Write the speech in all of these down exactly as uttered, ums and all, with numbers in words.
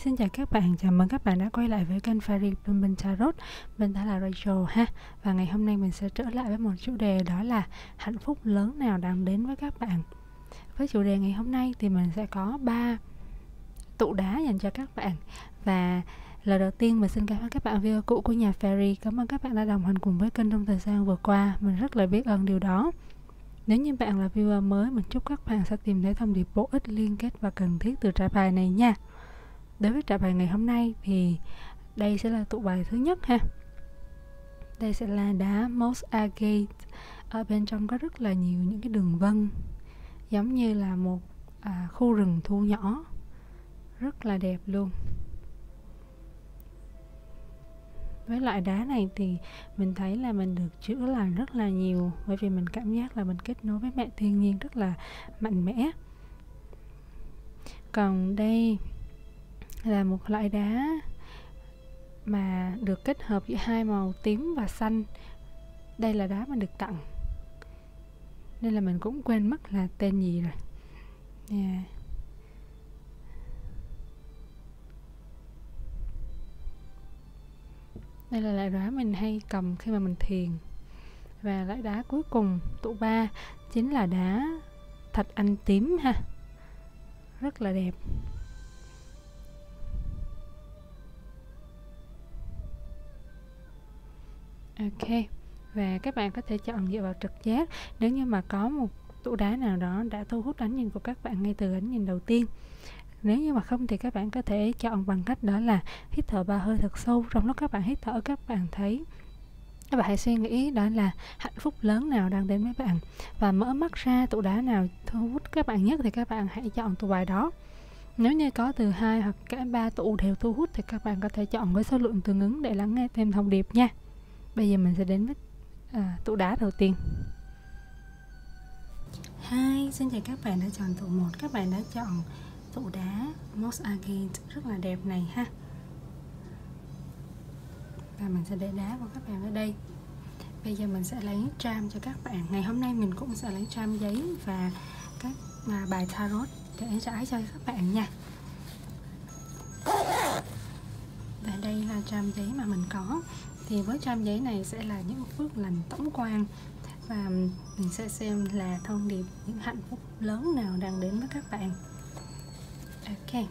xin chào các bạn, chào mừng các bạn đã quay lại với kênh Fairy Blooming Tarot. Mình đã là Rachel ha. Và ngày hôm nay mình sẽ trở lại với một chủ đề, đó là hạnh phúc lớn nào đang đến với các bạn. Với chủ đề ngày hôm nay thì mình sẽ có ba tụ đá dành cho các bạn. Và lời đầu tiên mình xin cảm ơn các bạn viewer cũ của nhà Fairy. Cảm ơn các bạn đã đồng hành cùng với kênh trong thời gian vừa qua. Mình rất là biết ơn điều đó. Nếu như bạn là viewer mới, mình chúc các bạn sẽ tìm thấy thông điệp bổ ích, liên kết và cần thiết từ trải bài này nha. Đối với trải bài ngày hôm nay thì đây sẽ là tụ bài thứ nhất ha. Đây sẽ là đá Moss Agate. Ở bên trong có rất là nhiều những cái đường vân, giống như là một à, khu rừng thu nhỏ, rất là đẹp luôn. Với loại đá này thì mình thấy là mình được chữa lành rất là nhiều, bởi vì mình cảm giác là mình kết nối với mẹ thiên nhiên rất là mạnh mẽ. Còn đây là một loại đá mà được kết hợp giữa hai màu tím và xanh. Đây là đá mình được tặng, nên là mình cũng quên mất là tên gì rồi. Yeah. Đây là loại đá mình hay cầm khi mà mình thiền. Và loại đá cuối cùng, tụ ba, chính là đá thạch anh tím ha. Rất là đẹp. Ok, và các bạn có thể chọn dựa vào trực giác. Nếu như mà có một tụ đá nào đó đã thu hút ánh nhìn của các bạn ngay từ ánh nhìn đầu tiên. Nếu như mà không thì các bạn có thể chọn bằng cách đó là hít thở ba hơi thật sâu. Trong lúc các bạn hít thở, các bạn thấy, các bạn hãy suy nghĩ đó là hạnh phúc lớn nào đang đến với bạn, và mở mắt ra tụ đá nào thu hút các bạn nhất thì các bạn hãy chọn tụ bài đó. Nếu như có từ hai hoặc cả ba tụ đều thu hút thì các bạn có thể chọn với số lượng tương ứng để lắng nghe thêm thông điệp nha. Bây giờ mình sẽ đến với à, tụ đá đầu tiên. Hi, xin chào các bạn đã chọn tụ một. Các bạn đã chọn tụ đá Moss Agate rất là đẹp này ha. Và mình sẽ để đá của các bạn ở đây. Bây giờ mình sẽ lấy tram cho các bạn. Ngày hôm nay mình cũng sẽ lấy tram giấy và các à, bài tarot để trải cho các bạn nha. Và đây là tram giấy mà mình có. Thì với tram giấy này sẽ là những phước lành tổng quan, và mình sẽ xem là thông điệp những hạnh phúc lớn nào đang đến với các bạn. Ok.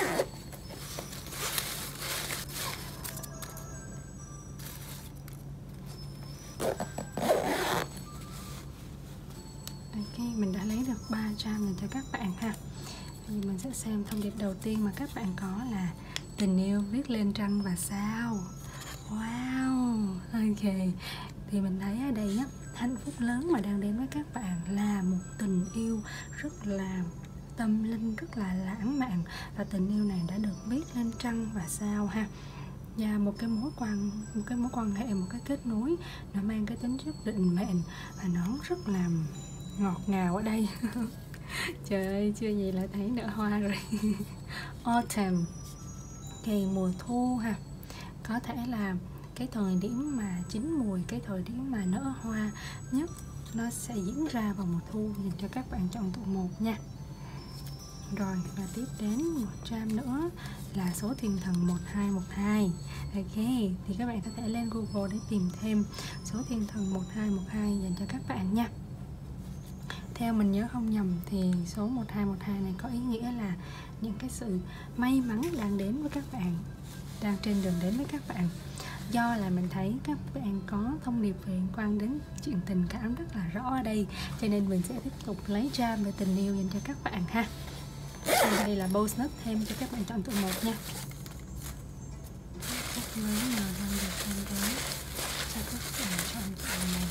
Ok, mình đã lấy được ba tram này cho các bạn ha. Thì mình sẽ xem thông điệp đầu tiên mà các bạn có là tình yêu viết lên trăng và sao. Wow, ok. Thì mình thấy ở đây á, hạnh phúc lớn mà đang đến với các bạn là một tình yêu rất là tâm linh, rất là lãng mạn. Và tình yêu này đã được viết lên trăng và sao ha. Và một cái mối quan một cái mối quan hệ, một cái kết nối, nó mang cái tính chất định mệnh và nó rất là ngọt ngào ở đây. Trời ơi, chưa gì là thấy nở hoa rồi. Autumn, kỳ mùa thu ha. Có thể là cái thời điểm mà chín mùi, cái thời điểm mà nở hoa nhất, nó sẽ diễn ra vào mùa thu dành cho các bạn chọn tụ một nha. Rồi, và tiếp đến một tram nữa là số thiên thần một hai một hai. Ok, thì các bạn có thể lên Google để tìm thêm số thiên thần một hai một hai dành cho các bạn nha. Theo mình nhớ không nhầm thì số một hai một hai này có ý nghĩa là những cái sự may mắn đang đến với các bạn, đang trên đường đến với các bạn. Do là mình thấy các bạn có thông điệp liên quan đến chuyện tình cảm rất là rõ ở đây, cho nên mình sẽ tiếp tục lấy tram về tình yêu dành cho các bạn ha. Đây là bonus thêm cho các bạn chọn tụ một nha. Rất lớn nào đang được đem đến cho các bạn chọn tụ này.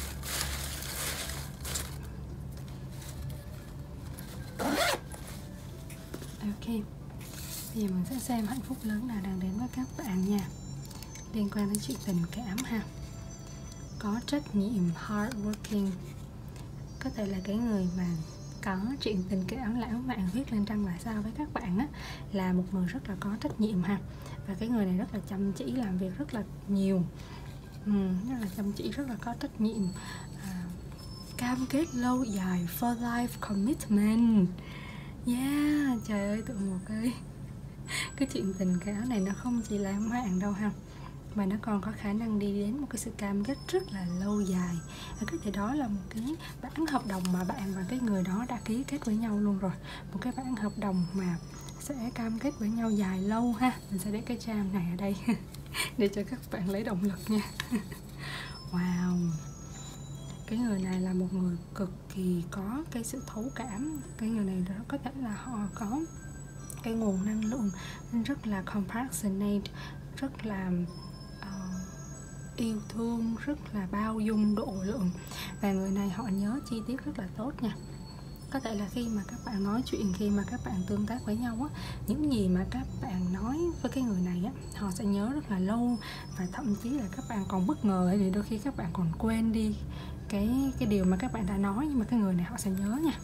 Ok, bây giờ mình sẽ xem hạnh phúc lớn nào đang đến với các bạn nha. Liên quan đến chuyện tình cảm ha. Có trách nhiệm, hardworking. Có thể là cái người mà có chuyện tình cảm lãng mạn viết lên trăng và sao với các bạn á, là một người rất là có trách nhiệm ha. Và cái người này rất là chăm chỉ, làm việc rất là nhiều, ừ, rất là chăm chỉ, rất là có trách nhiệm, à, cam kết lâu dài, for life commitment. Yeah, trời ơi tụi một ơi. cái chuyện tình cảm này nó không chỉ lãng mạn đâu ha, mà nó còn có khả năng đi đến một cái sự cam kết rất là lâu dài. Cái thì đó là một cái bản hợp đồng mà bạn và cái người đó đã ký kết với nhau luôn rồi, một cái bản hợp đồng mà sẽ cam kết với nhau dài lâu ha. Mình sẽ để cái trang này ở đây để cho các bạn lấy động lực nha. Wow, cái người này là một người cực kỳ có cái sự thấu cảm. Cái người này đó có thể là họ có cái nguồn năng lượng rất là compassionate, rất là uh, yêu thương, rất là bao dung, độ lượng. Và người này họ nhớ chi tiết rất là tốt nha. Có thể là khi mà các bạn nói chuyện, khi mà các bạn tương tác với nhau á, những gì mà các bạn nói với cái người này á, họ sẽ nhớ rất là lâu. Và thậm chí là các bạn còn bất ngờ, thì đôi khi các bạn còn quên đi cái cái điều mà các bạn đã nói, nhưng mà cái người này họ sẽ nhớ nha.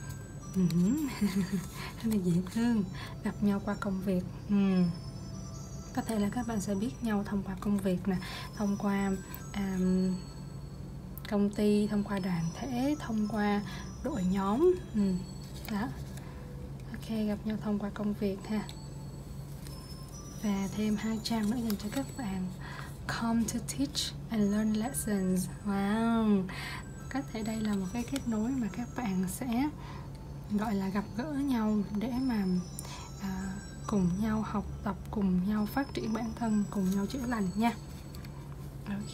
Rất là dễ thương. Gặp nhau qua công việc. uhm. Có thể là các bạn sẽ biết nhau thông qua công việc nè, thông qua um, công ty, thông qua đoàn thể, thông qua đội nhóm. uhm. Đó. Ok, gặp nhau thông qua công việc ha. Và thêm hai trang nữa dành cho các bạn. Come to teach and learn lessons. Wow, có thể đây là một cái kết nối mà các bạn sẽ gọi là gặp gỡ nhau để mà à, cùng nhau học tập, cùng nhau phát triển bản thân, cùng nhau chữa lành nha. Ok.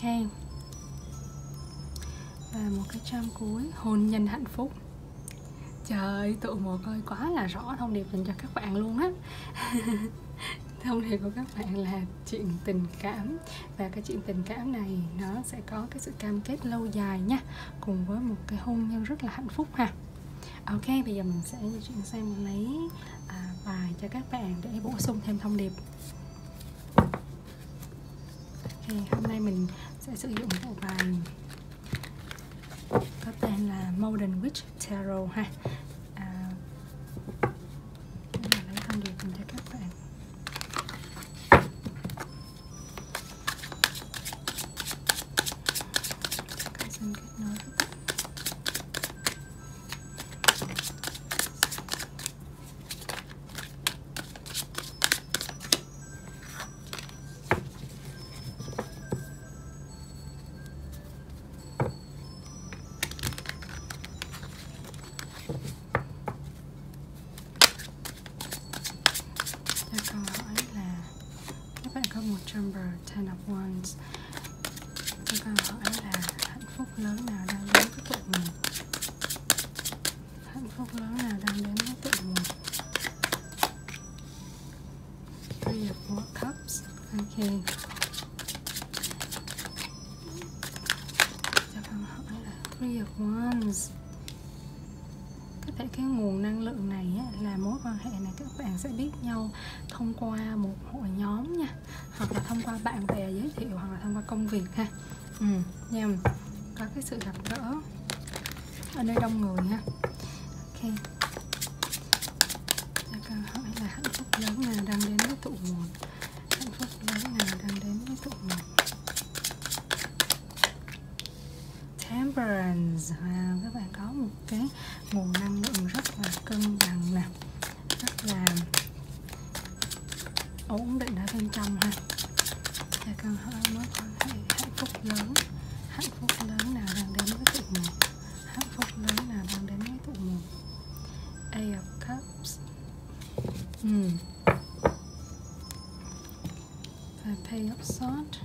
Và một cái trang cuối, hôn nhân hạnh phúc. Trời ơi, tụi một ơi, quá là rõ thông điệp dành cho các bạn luôn á. Thông điệp của các bạn là chuyện tình cảm. Và cái chuyện tình cảm này nó sẽ có cái sự cam kết lâu dài nha, cùng với một cái hôn nhân rất là hạnh phúc ha. Ok, bây giờ mình sẽ di chuyển sang lấy à, bài cho các bạn để bổ sung thêm thông điệp. Ok, hôm nay mình sẽ sử dụng bộ bài có tên là Modern Witch Tarot ha. À, để lấy thông điệp cho các bạn. Các xin kết nối với bạn. Câu hỏi là các bạn có một number ten of wands. Câu hỏi là hạnh phúc lớn nào đang đến với tụi mình? Hạnh phúc lớn nào đang đến với tụi mình? Three of cups. Ok. Cho câu hỏi là three of wands. Có thể cái nguồn năng lượng này á, là mối quan hệ này các bạn sẽ biết nhau thông qua một hội nhóm nha, hoặc là thông qua bạn bè giới thiệu, hoặc là thông qua công việc ha. Ừ, nha, có cái sự gặp gỡ ở nơi đông người ha. Ok. Cho câu hỏi là hạnh phúc lớn nào đang đến với tụi một? Hạnh phúc lớn nào đang đến với tụi một? Temperance. Wow, các bạn có một cái nguồn năng lượng rất là cân bằng nè, rất là ổn định ở bên trong ha. Và câu hỏi mối quan hệ hạnh phúc lớn, hạnh phúc lớn nào đang đến với tụi mình? Hạnh phúc lớn nào đang đến với tụi mình? Eight of Cups. uhm. Và Page of Swords.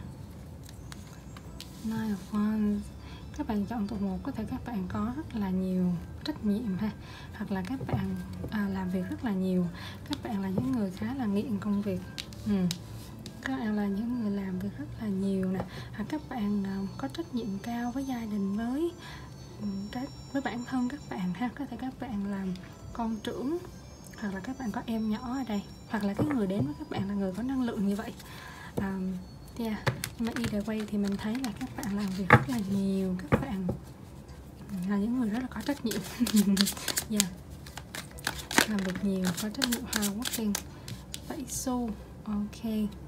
Nine of Wands. Các bạn chọn tụ một, có thể các bạn có rất là nhiều trách nhiệm ha, hoặc là các bạn à, làm việc rất là nhiều. Các bạn là những người khá là nghiện công việc. ừ. Các bạn là những người làm việc rất là nhiều nè, hoặc các bạn à, có trách nhiệm cao với gia đình, với với bản thân các bạn ha. Có thể các bạn làm con trưởng, hoặc là các bạn có em nhỏ ở đây, hoặc là cái người đến với các bạn là người có năng lượng như vậy. à, Yeah. Nhưng mà either way thì mình thấy là các bạn làm việc rất là nhiều, các bạn là những người rất là có trách nhiệm. Yeah. Làm việc nhiều, có trách nhiệm, hardworking. Bảy xu. Ok.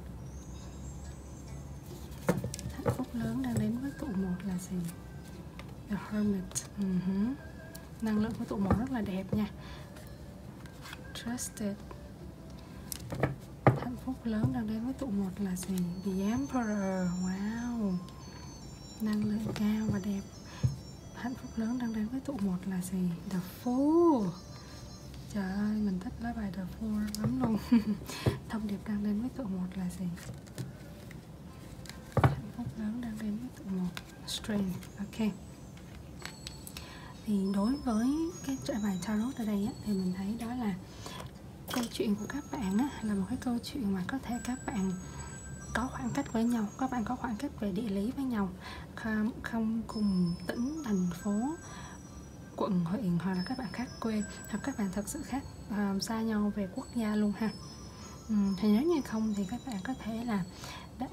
Hạnh phúc lớn đang đến với tụ một là gì? The Hermit. uh-huh. Năng lượng của tụ một rất là đẹp nha. Trusted. phúc lớn đang đến với tụ một là gì? The Emperor. Wow, năng lượng cao và đẹp. Hạnh phúc lớn đang đến với tụ một là gì? The Fool. Trời ơi, mình thích lá bài The Fool lắm luôn. Thông điệp đang đến với tụ một là gì? Hạnh phúc lớn đang đến với tụ một. Strength. Ok. Thì đối với cái bài tarot ở đây á, thì mình thấy đó là câu chuyện của các bạn á, là một cái câu chuyện mà có thể các bạn có khoảng cách với nhau, các bạn có khoảng cách về địa lý với nhau, không, không cùng tỉnh, thành phố, quận, huyện, hoặc là các bạn khác quê, hoặc các bạn thật sự khác uh, xa nhau về quốc gia luôn ha. uhm, thì nếu như không thì các bạn có thể là đã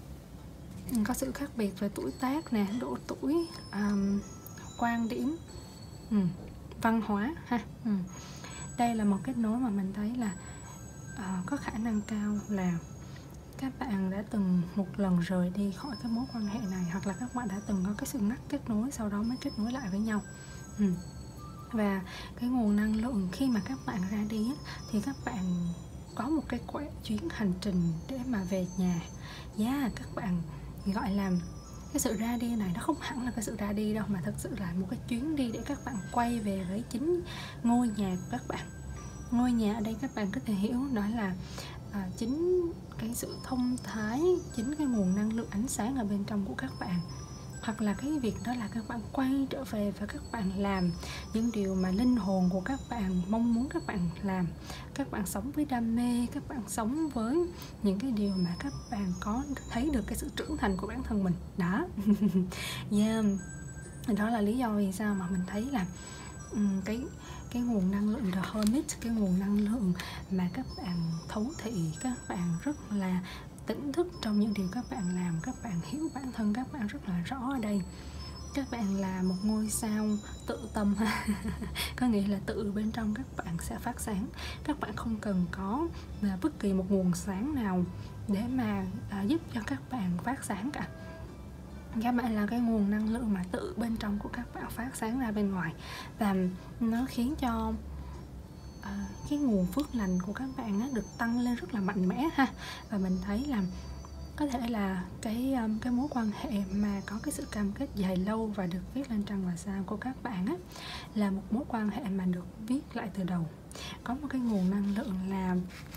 có sự khác biệt về tuổi tác nè, độ tuổi, um, quan điểm, um, văn hóa ha. um. Đây là một kết nối mà mình thấy là uh, có khả năng cao là các bạn đã từng một lần rời đi khỏi cái mối quan hệ này, hoặc là các bạn đã từng có cái sự ngắt kết nối, sau đó mới kết nối lại với nhau. ừ. Và cái nguồn năng lượng khi mà các bạn ra đi thì các bạn có một cái quãng chuyến hành trình để mà về nhà. Yeah, các bạn gọi là cái sự ra đi này nó không hẳn là cái sự ra đi đâu, mà thật sự là một cái chuyến đi để các bạn quay về với chính ngôi nhà của các bạn. Ngôi nhà ở đây các bạn có thể hiểu đó là à, chính cái sự thông thái, chính cái nguồn năng lượng ánh sáng ở bên trong của các bạn, hoặc là cái việc đó là các bạn quay trở về và các bạn làm những điều mà linh hồn của các bạn mong muốn các bạn làm. Các bạn sống với đam mê, các bạn sống với những cái điều mà các bạn có thấy được cái sự trưởng thành của bản thân mình đó. Yeah. Đó là lý do vì sao mà mình thấy là um, cái cái nguồn năng lượng The Hermit, cái nguồn năng lượng mà các bạn thấu thị, các bạn rất là tỉnh thức trong những điều các bạn làm, các bạn hiểu bản thân các bạn rất là rõ ở đây. Các bạn là một ngôi sao tự tâm ha. Có nghĩa là tự bên trong các bạn sẽ phát sáng. Các bạn không cần có bất kỳ một nguồn sáng nào để mà à, giúp cho các bạn phát sáng cả. Các bạn là cái nguồn năng lượng mà tự bên trong của các bạn phát sáng ra bên ngoài, và nó khiến cho à, cái nguồn phước lành của các bạn á, được tăng lên rất là mạnh mẽ ha. Và mình thấy là có thể là cái um, cái mối quan hệ mà có cái sự cam kết dài lâu và được viết lên trăng và sao của các bạn á, là một mối quan hệ mà được viết lại từ đầu. Có một cái nguồn năng lượng là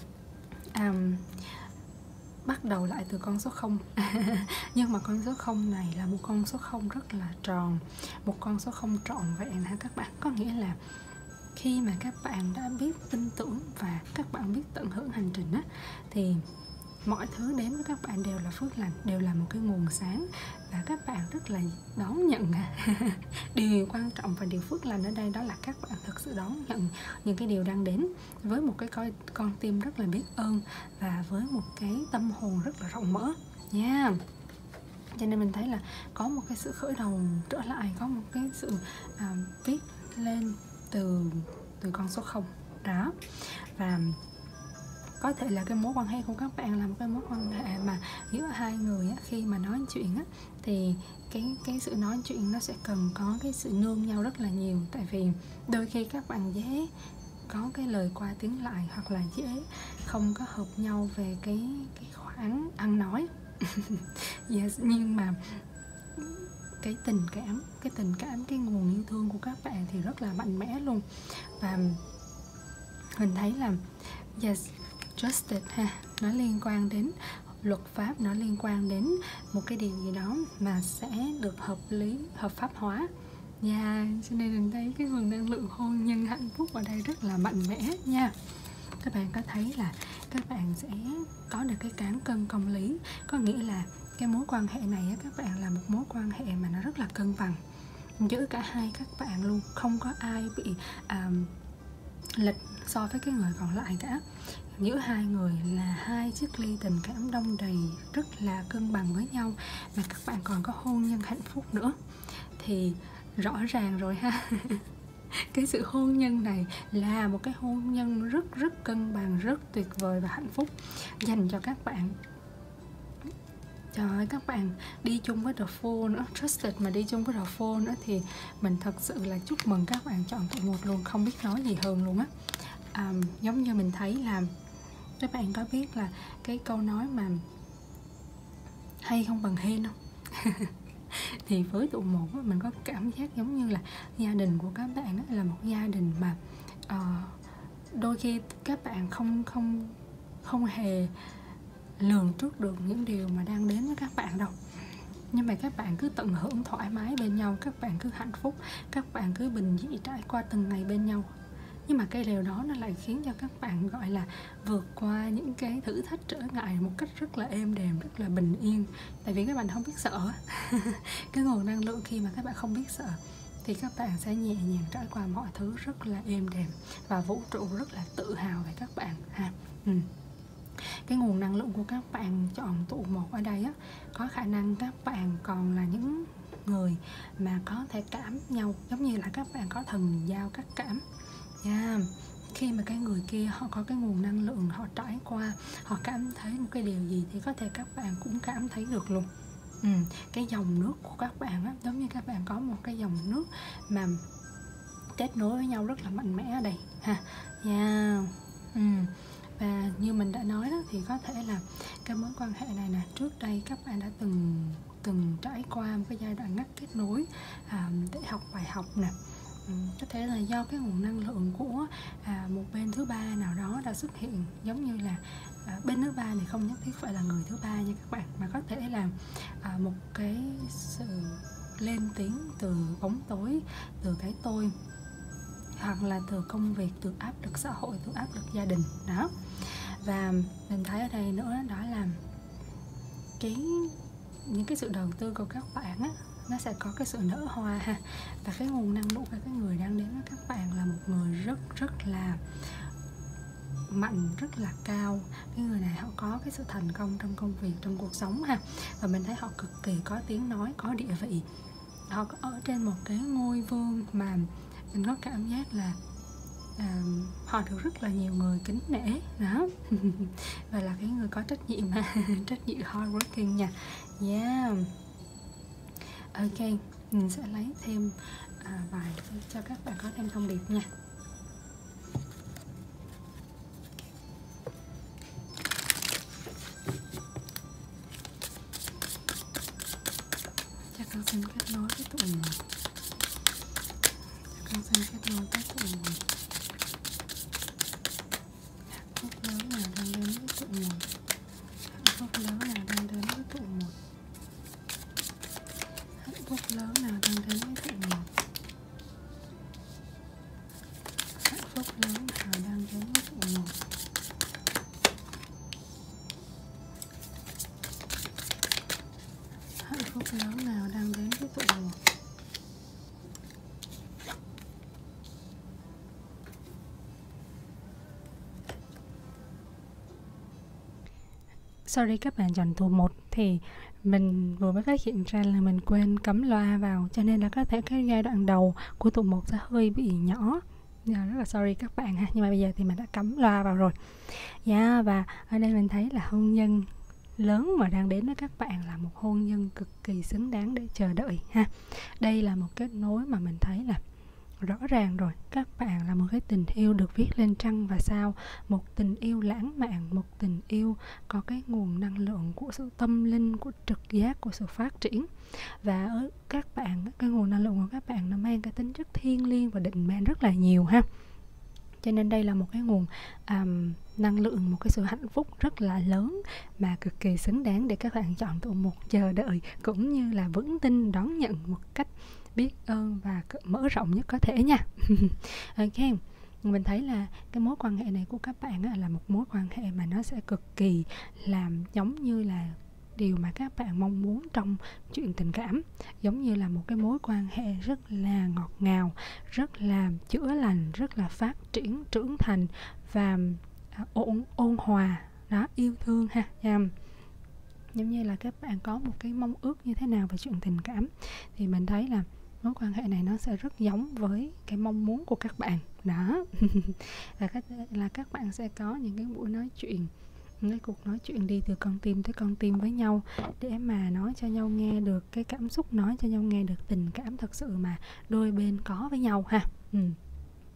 um, bắt đầu lại từ con số không. Nhưng mà con số không này là một con số không rất là tròn, một con số không trọn vẹn ha các bạn. Có nghĩa là khi mà các bạn đã biết tin tưởng và các bạn biết tận hưởng hành trình á, thì mọi thứ đến với các bạn đều là phước lành, đều là một cái nguồn sáng, và các bạn rất là đón nhận. Điều quan trọng và điều phước lành ở đây đó là các bạn thực sự đón nhận những cái điều đang đến với một cái con, con tim rất là biết ơn, và với một cái tâm hồn rất là rộng mở nha. Yeah. Cho nên mình thấy là có một cái sự khởi đầu trở lại, có một cái sự à, viết lên từ từ con số không đó. Và có thể là cái mối quan hệ của các bạn là một cái mối quan hệ mà giữa hai người á, khi mà nói chuyện á, thì cái cái sự nói chuyện nó sẽ cần có cái sự nương nhau rất là nhiều. Tại vì đôi khi các bạn dễ có cái lời qua tiếng lại, hoặc là dễ không có hợp nhau về cái cái khoản ăn nói. Yes, nhưng mà cái tình cảm, cái tình cảm, cái nguồn yêu thương của các bạn thì rất là mạnh mẽ luôn. Và mình thấy là yes, justice ha, nó liên quan đến luật pháp, nó liên quan đến một cái điều gì đó mà sẽ được hợp lý, hợp pháp hóa. Yeah, cho nên mình thấy cái nguồn năng lượng hôn nhân hạnh phúc ở đây rất là mạnh mẽ nha. Các bạn có thấy là các bạn sẽ có được cái cán cân công lý, có nghĩa là cái mối quan hệ này các bạn là một mối quan hệ mà nó rất là cân bằng giữa cả hai các bạn luôn, không có ai bị um, lệch so với cái người còn lại cả. Giữa hai người là hai chiếc ly tình cảm đong đầy, rất là cân bằng với nhau, mà các bạn còn có hôn nhân hạnh phúc nữa, thì rõ ràng rồi ha. Cái sự hôn nhân này là một cái hôn nhân rất rất cân bằng, rất tuyệt vời và hạnh phúc dành cho các bạn. Trời ơi, các bạn đi chung với The Fool nữa, Trusted mà đi chung với The Fool nữa, thì mình thật sự là chúc mừng các bạn chọn tụ một luôn, không biết nói gì hơn luôn á. À, giống như mình thấy là Các bạn có biết là cái câu nói mà hay không bằng hên không? Thì với tụ một mình có cảm giác giống như là gia đình của các bạn là một gia đình mà uh, đôi khi các bạn không không không hề lường trước được những điều mà đang đến với các bạn đâu, nhưng mà các bạn cứ tận hưởng thoải mái bên nhau, các bạn cứ hạnh phúc, các bạn cứ bình dị trải qua từng ngày bên nhau. Nhưng mà cái điều đó nó lại khiến cho các bạn gọi là vượt qua những cái thử thách trở ngại một cách rất là êm đềm, rất là bình yên. Tại vì các bạn không biết sợ. Cái nguồn năng lượng khi mà các bạn không biết sợ thì các bạn sẽ nhẹ nhàng trải qua mọi thứ rất là êm đềm, và vũ trụ rất là tự hào về các bạn ha. Ừ. Cái nguồn năng lượng của các bạn chọn tụ một ở đây á, có khả năng các bạn còn là những người mà có thể cảm nhau, giống như là các bạn có thần giao cách cảm. Yeah. Khi mà cái người kia họ có cái nguồn năng lượng, họ trải qua, họ cảm thấy một cái điều gì thì có thể các bạn cũng cảm thấy được luôn. Ừ. Cái dòng nước của các bạn á, giống như các bạn có một cái dòng nước mà kết nối với nhau rất là mạnh mẽ ở đây ha. Yeah. Ừ. Và như mình đã nói đó, thì có thể là cái mối quan hệ này nè, trước đây các bạn đã từng từng trải qua một cái giai đoạn ngắt kết nối à, để học bài học nè. Ừ, có thể là do cái nguồn năng lượng của à, một bên thứ ba nào đó đã xuất hiện, giống như là à, bên thứ ba này không nhất thiết phải là người thứ ba nha các bạn, mà có thể là à, một cái sự lên tiếng từ bóng tối, từ cái tôi, hoặc là từ công việc, từ áp lực xã hội, từ áp lực gia đình đó. Và mình thấy ở đây nữa đó là cái những cái sự đầu tư của các bạn á, nó sẽ có cái sự nở hoa ha. Và cái nguồn năng lượng của cái người đang đến với các bạn là một người rất rất là mạnh, rất là cao. Cái người này họ có cái sự thành công trong công việc, trong cuộc sống ha. Và mình thấy họ cực kỳ có tiếng nói, có địa vị. Họ ở trên một cái ngôi vương mà mình có cảm giác là à, họ được rất là nhiều người kính nể đó. Và là cái người có trách nhiệm ha. Trách nhiệm hard working nha. Yeah. Ok, mình sẽ lấy thêm à, vài cho các bạn có thêm thông điệp nha. Chắc con xin kết nối với tụi mình. Chắc con xin kết nối với tụi mình. Hạnh phúc lớn nào đang đến với tụi mình. Hạnh phúc lớn nào đang đến với tụi mình. Hạnh phúc lớn nào đang đến với tụi mình. Hạnh phúc lớn nào đang đến với tụi mình. Hạnh phúc lớn nào đang đến với tụi mình. Sorry các bạn chọn tụ một thì mình vừa mới phát hiện ra là mình quên cắm loa vào, cho nên là có thể cái giai đoạn đầu của tụ một sẽ hơi bị nhỏ. Rất là sorry các bạn ha, nhưng mà bây giờ thì mình đã cắm loa vào rồi. Yeah, và ở đây mình thấy là hôn nhân lớn mà đang đến với các bạn là một hôn nhân cực kỳ xứng đáng để chờ đợi ha. Đây là một kết nối mà mình thấy là rõ ràng rồi, các bạn là một cái tình yêu được viết lên trăng và sao, một tình yêu lãng mạn, một tình yêu có cái nguồn năng lượng của sự tâm linh, của trực giác, của sự phát triển. Và ở các bạn, cái nguồn năng lượng của các bạn nó mang cái tính chất thiêng liêng và định mệnh rất là nhiều ha. Cho nên đây là một cái nguồn um, năng lượng, một cái sự hạnh phúc rất là lớn mà cực kỳ xứng đáng để các bạn chọn tụ một chờ đợi, cũng như là vững tin đón nhận một cách biết ơn và mở rộng nhất có thể nha. Ok, mình thấy là cái mối quan hệ này của các bạn là một mối quan hệ mà nó sẽ cực kỳ làm giống như là điều mà các bạn mong muốn trong chuyện tình cảm, giống như là một cái mối quan hệ rất là ngọt ngào, rất là chữa lành, rất là phát triển, trưởng thành và ôn, ôn hòa đó, yêu thương ha. Yeah. Giống như là các bạn có một cái mong ước như thế nào về chuyện tình cảm thì mình thấy là mối quan hệ này nó sẽ rất giống với cái mong muốn của các bạn đó. Và có thể là các bạn sẽ có những cái buổi nói chuyện, những cái cuộc nói chuyện đi từ con tim tới con tim với nhau, để mà nói cho nhau nghe được cái cảm xúc, nói cho nhau nghe được tình cảm thật sự mà đôi bên có với nhau ha. Ừ.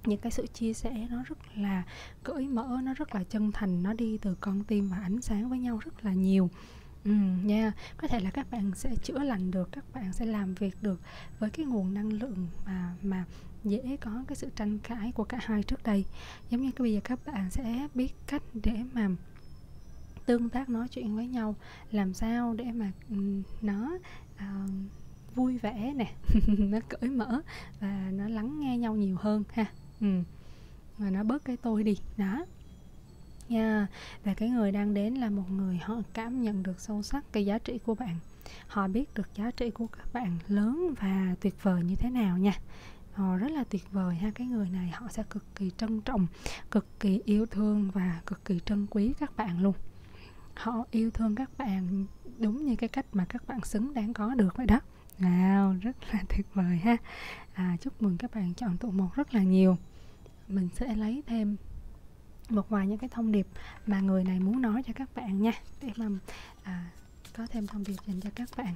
những cái sự chia sẻ nó rất là cởi mở, nó rất là chân thành, nó đi từ con tim và ánh sáng với nhau rất là nhiều. Ừ, nha, yeah. Có thể là các bạn sẽ chữa lành được, các bạn sẽ làm việc được với cái nguồn năng lượng mà mà dễ có cái sự tranh cãi của cả hai trước đây. Giống như cái bây giờ các bạn sẽ biết cách để mà tương tác nói chuyện với nhau, làm sao để mà um, nó uh, vui vẻ nè, nó cởi mở và nó lắng nghe nhau nhiều hơn ha. Ừ. Và nó bớt cái tôi đi đó nha. Yeah. Và cái người đang đến là một người họ cảm nhận được sâu sắc cái giá trị của bạn, họ biết được giá trị của các bạn lớn và tuyệt vời như thế nào nha. Họ rất là tuyệt vời ha. Cái người này họ sẽ cực kỳ trân trọng, cực kỳ yêu thương và cực kỳ trân quý các bạn luôn. Họ yêu thương các bạn đúng như cái cách mà các bạn xứng đáng có được vậy đó. Wow, rất là tuyệt vời ha. À, chúc mừng các bạn chọn tụ một rất là nhiều. Mình sẽ lấy thêm một vài những cái thông điệp mà người này muốn nói cho các bạn nha, để mà à, có thêm thông điệp dành cho các bạn.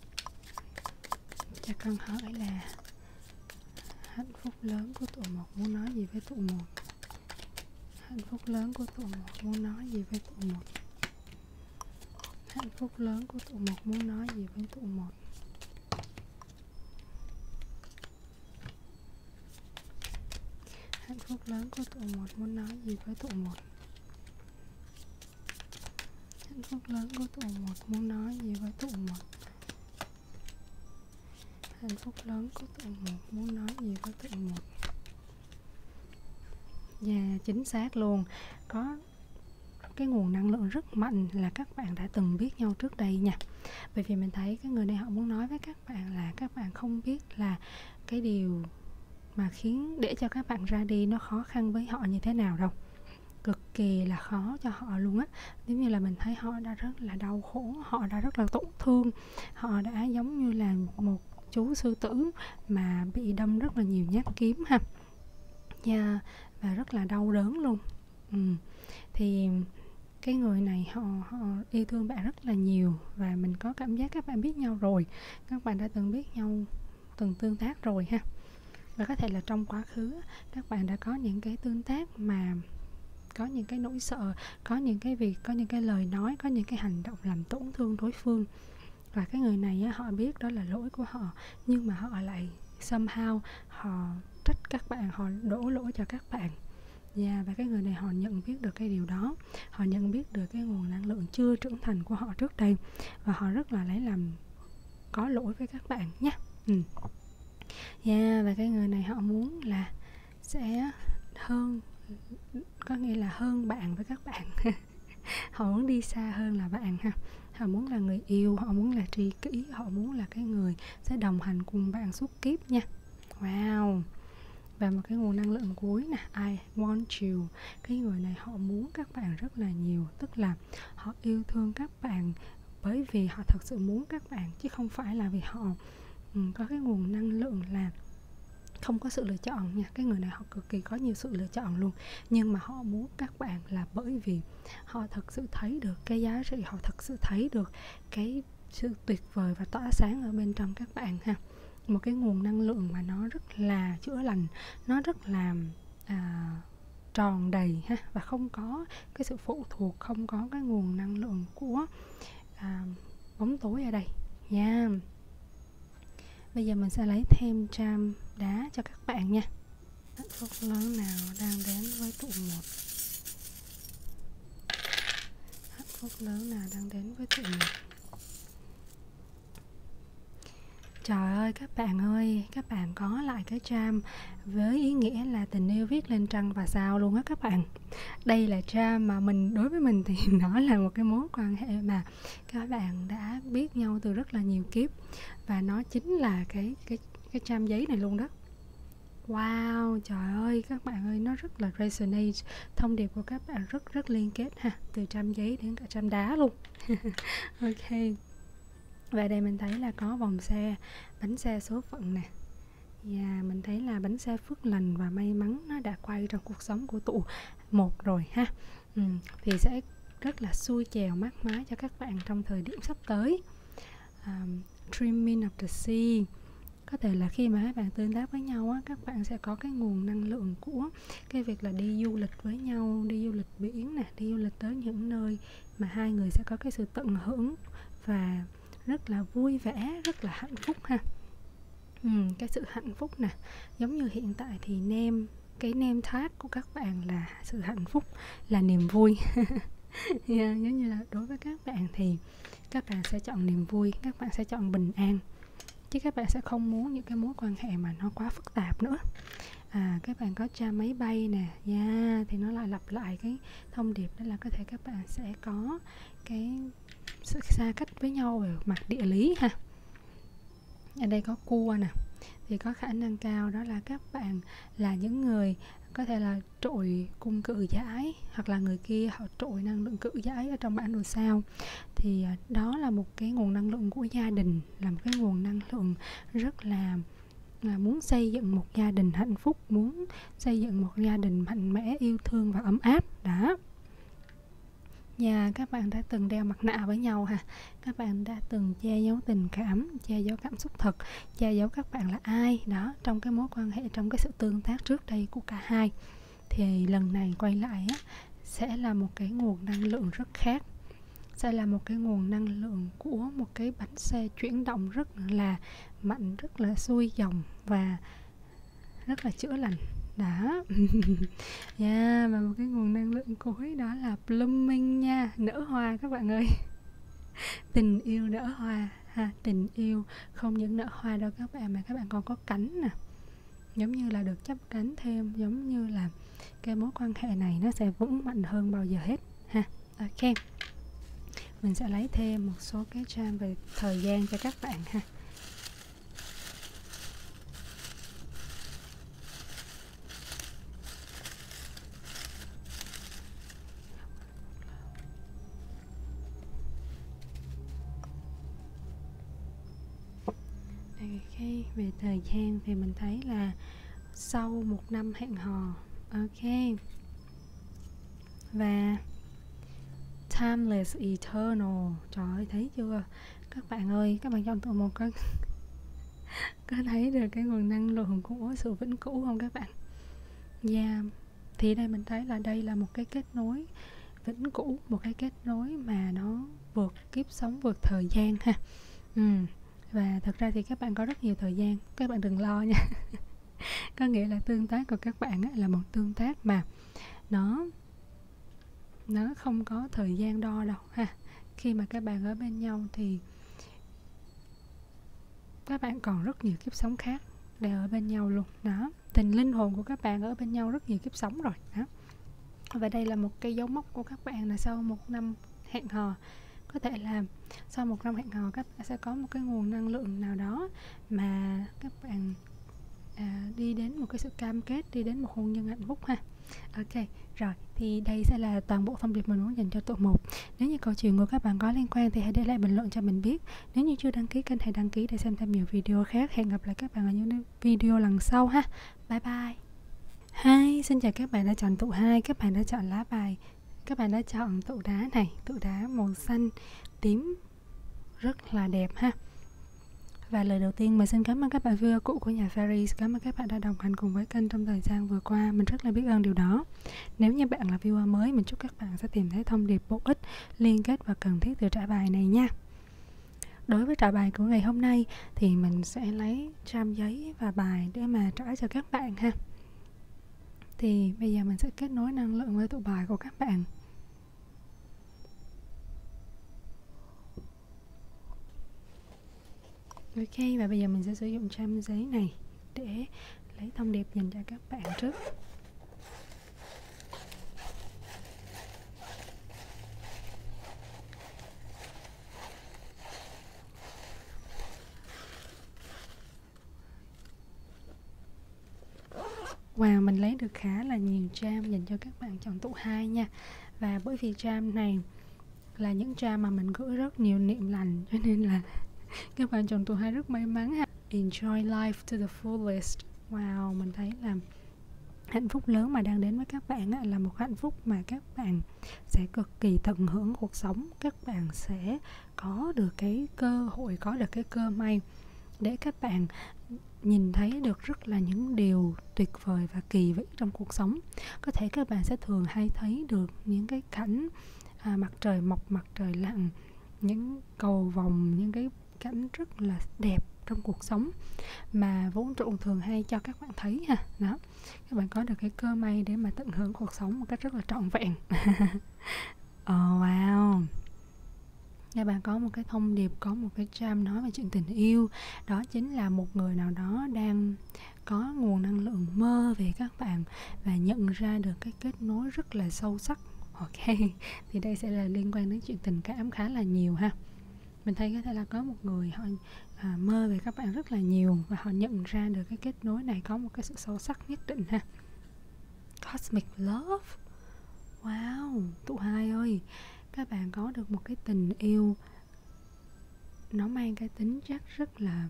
Cho con hỏi là hạnh phúc lớn của tụ một muốn nói gì với tụ một? Hạnh phúc lớn của tụ một muốn nói gì với tụ một? Hạnh phúc lớn của tụ một muốn nói gì với tụ một? Hạnh phúc lớn của tụ một muốn nói gì với tụ một? Hạnh phúc lớn của tụ một muốn nói gì với tụ một? Hạnh phúc lớn của tụ một muốn nói gì với tụ một? Dạ, yeah, chính xác luôn. Có cái nguồn năng lượng rất mạnh là các bạn đã từng biết nhau trước đây nha. Bởi vì mình thấy cái người này họ muốn nói với các bạn là các bạn không biết là cái điều mà khiến để cho các bạn ra đi nó khó khăn với họ như thế nào đâu. Cực kỳ là khó cho họ luôn á. Giống như là mình thấy họ đã rất là đau khổ, họ đã rất là tổn thương, họ đã giống như là một chú sư tử mà bị đâm rất là nhiều nhát kiếm ha. Yeah, và rất là đau đớn luôn. Ừ. Thì cái người này họ, họ yêu thương bạn rất là nhiều, và mình có cảm giác các bạn biết nhau rồi, các bạn đã từng biết nhau, từng tương tác rồi ha. Và có thể là trong quá khứ các bạn đã có những cái tương tác mà có những cái nỗi sợ, có những cái việc, có những cái lời nói, có những cái hành động làm tổn thương đối phương. Và cái người này á, họ biết đó là lỗi của họ, nhưng mà họ lại somehow họ trách các bạn, họ đổ lỗi cho các bạn. Yeah, và cái người này họ nhận biết được cái điều đó, họ nhận biết được cái nguồn năng lượng chưa trưởng thành của họ trước đây, và họ rất là lấy làm có lỗi với các bạn nhé. Ừ. Yeah, và cái người này họ muốn là sẽ hơn, có nghĩa là hơn bạn với các bạn. Họ muốn đi xa hơn là bạn ha. Họ muốn là người yêu, họ muốn là tri kỷ, họ muốn là cái người sẽ đồng hành cùng bạn suốt kiếp nha. Wow. Và một cái nguồn năng lượng cuối nè, I want you. Cái người này họ muốn các bạn rất là nhiều, tức là họ yêu thương các bạn bởi vì họ thật sự muốn các bạn, chứ không phải là vì họ um, có cái nguồn năng lượng là không có sự lựa chọn nha. Cái người này họ cực kỳ có nhiều sự lựa chọn luôn, nhưng mà họ muốn các bạn là bởi vì họ thật sự thấy được cái giá trị, họ thật sự thấy được cái sự tuyệt vời và tỏa sáng ở bên trong các bạn ha. Một cái nguồn năng lượng mà nó rất là chữa lành, nó rất là à, tròn đầy ha, và không có cái sự phụ thuộc, không có cái nguồn năng lượng của à, bóng tối ở đây nha. Yeah. Bây giờ mình sẽ lấy thêm trăm đá cho các bạn nha. Hạnh phúc lớn nào đang đến với tụ một? Hạnh phúc lớn nào đang đến với tụ một? Trời ơi các bạn ơi, các bạn có lại cái charm với ý nghĩa là tình yêu viết lên trăng và sao luôn á các bạn. Đây là charm mà mình, đối với mình thì nó là một cái mối quan hệ mà các bạn đã biết nhau từ rất là nhiều kiếp, và nó chính là cái cái cái charm giấy này luôn đó. Wow, trời ơi các bạn ơi, nó rất là resonate, thông điệp của các bạn rất rất liên kết ha, từ charm giấy đến cả charm đá luôn. Ok. Và đây mình thấy là có vòng xe, bánh xe số phận nè. Và mình thấy là bánh xe phước lành và may mắn nó đã quay trong cuộc sống của tụ một rồi ha. Ừ, thì sẽ rất là xuôi chèo mát mái cho các bạn trong thời điểm sắp tới. um, Dreaming of the Sea, có thể là khi mà các bạn tương tác với nhau á, các bạn sẽ có cái nguồn năng lượng của cái việc là đi du lịch với nhau, đi du lịch biển nè, đi du lịch tới những nơi mà hai người sẽ có cái sự tận hưởng và rất là vui vẻ, rất là hạnh phúc ha. Ừ, cái sự hạnh phúc nè, giống như hiện tại thì name cái name tag của các bạn là sự hạnh phúc, là niềm vui. Yeah, giống như là đối với các bạn thì các bạn sẽ chọn niềm vui, các bạn sẽ chọn bình an, chứ các bạn sẽ không muốn những cái mối quan hệ mà nó quá phức tạp nữa. À, các bạn có cha máy bay nè, yeah, thì nó lại lặp lại cái thông điệp đó là có thể các bạn sẽ có cái sự xa cách với nhau về mặt địa lý ha. Ở đây có cua nè, thì có khả năng cao đó là các bạn là những người có thể là trội cung cự giải, hoặc là người kia họ trội năng lượng cự giải ở trong bản đồ sao. Thì đó là một cái nguồn năng lượng của gia đình, là một cái nguồn năng lượng rất là là muốn xây dựng một gia đình hạnh phúc, muốn xây dựng một gia đình mạnh mẽ, yêu thương và ấm áp đó. Và các bạn đã từng đeo mặt nạ với nhau ha, các bạn đã từng che giấu tình cảm, che giấu cảm xúc thật, che giấu các bạn là ai đó trong cái mối quan hệ, trong cái sự tương tác trước đây của cả hai. Thì lần này quay lại á, sẽ là một cái nguồn năng lượng rất khác, sẽ là một cái nguồn năng lượng của một cái bánh xe chuyển động rất là mạnh, rất là xuôi dòng và rất là chữa lành đó. Yeah, và một cái nguồn năng lượng cuối đó là blooming nha, nở hoa các bạn ơi. Tình yêu nở hoa ha, tình yêu không những nở hoa đâu các bạn, mà các bạn còn có cánh nè, giống như là được chắp cánh thêm, giống như là cái mối quan hệ này nó sẽ vững mạnh hơn bao giờ hết ha. Ok, mình sẽ lấy thêm một số cái trang về thời gian cho các bạn ha. Ok, về thời gian thì mình thấy là sau một năm hẹn hò. Ok, và timeless eternal. Trời ơi, thấy chưa các bạn ơi, các bạn chọn tụi một có có thấy được cái nguồn năng lượng của sự vĩnh cửu không các bạn? Yeah, thì đây mình thấy là đây là một cái kết nối vĩnh cửu, một cái kết nối mà nó vượt kiếp sống, vượt thời gian ha. Ừ. Và thật ra thì các bạn có rất nhiều thời gian, các bạn đừng lo nha. Có nghĩa là tương tác của các bạn á, là một tương tác mà nó nó không có thời gian đo đâu ha. Khi mà các bạn ở bên nhau thì các bạn còn rất nhiều kiếp sống khác để ở bên nhau luôn đó. Tình linh hồn của các bạn ở bên nhau rất nhiều kiếp sống rồi đó. Và đây là một cái dấu mốc của các bạn là sau một năm hẹn hò. Có thể là sau một năm hẹn hò các bạn sẽ có một cái nguồn năng lượng nào đó mà các bạn à, đi đến một cái sự cam kết, đi đến một hôn nhân hạnh phúc ha. Ok, rồi thì đây sẽ là toàn bộ thông điệp mình muốn dành cho tụi một. Nếu như câu chuyện của các bạn có liên quan thì hãy để lại bình luận cho mình biết. Nếu như chưa đăng ký kênh hãy đăng ký để xem thêm nhiều video khác. Hẹn gặp lại các bạn ở những video lần sau ha. Bye bye. Hi, xin chào các bạn đã chọn tụ hai, các bạn đã chọn lá bài, các bạn đã chọn tụ đá này, tụ đá màu xanh tím rất là đẹp ha. Và lời đầu tiên mình xin cảm ơn các bạn viewer cũ của nhà Fairies, cảm ơn các bạn đã đồng hành cùng với kênh trong thời gian vừa qua, mình rất là biết ơn điều đó. Nếu như bạn là viewer mới, mình chúc các bạn sẽ tìm thấy thông điệp bổ ích, liên kết và cần thiết từ trải bài này nha. Đối với trải bài của ngày hôm nay thì mình sẽ lấy trang giấy và bài để mà trải cho các bạn ha. Thì bây giờ mình sẽ kết nối năng lượng với tụ bài của các bạn. Ok, và bây giờ mình sẽ sử dụng trang giấy này để lấy thông điệp dành cho các bạn trước. Wow, mình lấy được khá là nhiều charm dành cho các bạn chọn tụ hai nha. Và bởi vì charm này là những charm mà mình gửi rất nhiều niệm lành, cho nên là các bạn chọn tụ hai rất may mắn ha. Enjoy life to the fullest. Wow, mình thấy là hạnh phúc lớn mà đang đến với các bạn á, là một hạnh phúc mà các bạn sẽ cực kỳ tận hưởng cuộc sống. Các bạn sẽ có được cái cơ hội, có được cái cơ may để các bạn nhìn thấy được rất là những điều tuyệt vời và kỳ vĩ trong cuộc sống. Có thể các bạn sẽ thường hay thấy được những cái cảnh à, mặt trời mọc, mặt trời lặn, những cầu vồng, những cái cảnh rất là đẹp trong cuộc sống mà vũ trụ thường hay cho các bạn thấy ha. Đó, các bạn có được cái cơ may để mà tận hưởng cuộc sống một cách rất là trọn vẹn. Oh wow. Các bạn có một cái thông điệp, có một cái charm nói về chuyện tình yêu. Đó chính là một người nào đó đang có nguồn năng lượng mơ về các bạn và nhận ra được cái kết nối rất là sâu sắc. Ok, thì đây sẽ là liên quan đến chuyện tình cảm khá là nhiều ha. Mình thấy có thể là có một người họ à, mơ về các bạn rất là nhiều và họ nhận ra được cái kết nối này có một cái sự sâu sắc nhất định ha. Cosmic Love. Wow, tụ hai ơi, các bạn có được một cái tình yêu nó mang cái tính chất rất là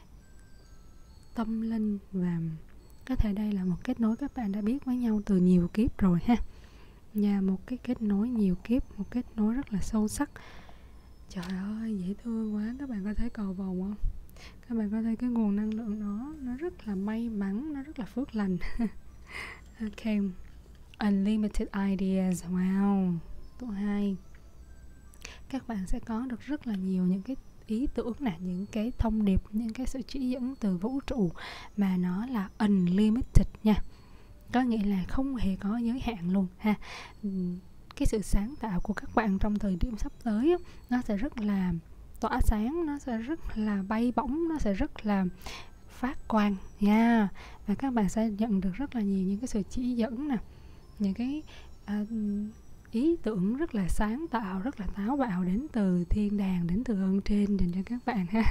tâm linh, và có thể đây là một kết nối các bạn đã biết với nhau từ nhiều kiếp rồi ha. Và một cái kết nối nhiều kiếp, một kết nối rất là sâu sắc. Trời ơi, dễ thương quá. Các bạn có thấy cầu vồng không? Các bạn có thấy cái nguồn năng lượng đó, nó rất là may mắn, nó rất là phước lành. Ok, Unlimited Ideas. Wow, tụ hai. Các bạn sẽ có được rất là nhiều những cái ý tưởng nè, những cái thông điệp, những cái sự chỉ dẫn từ vũ trụ mà nó là unlimited nha. Có nghĩa là không hề có giới hạn luôn ha. Cái sự sáng tạo của các bạn trong thời điểm sắp tới nó sẽ rất là tỏa sáng, nó sẽ rất là bay bổng, nó sẽ rất là phát quang nha. Yeah. Và các bạn sẽ nhận được rất là nhiều những cái sự chỉ dẫn nè, những cái uh, ý tưởng rất là sáng tạo, rất là táo bạo đến từ thiên đàng, đến từ ơn trên dành cho các bạn ha.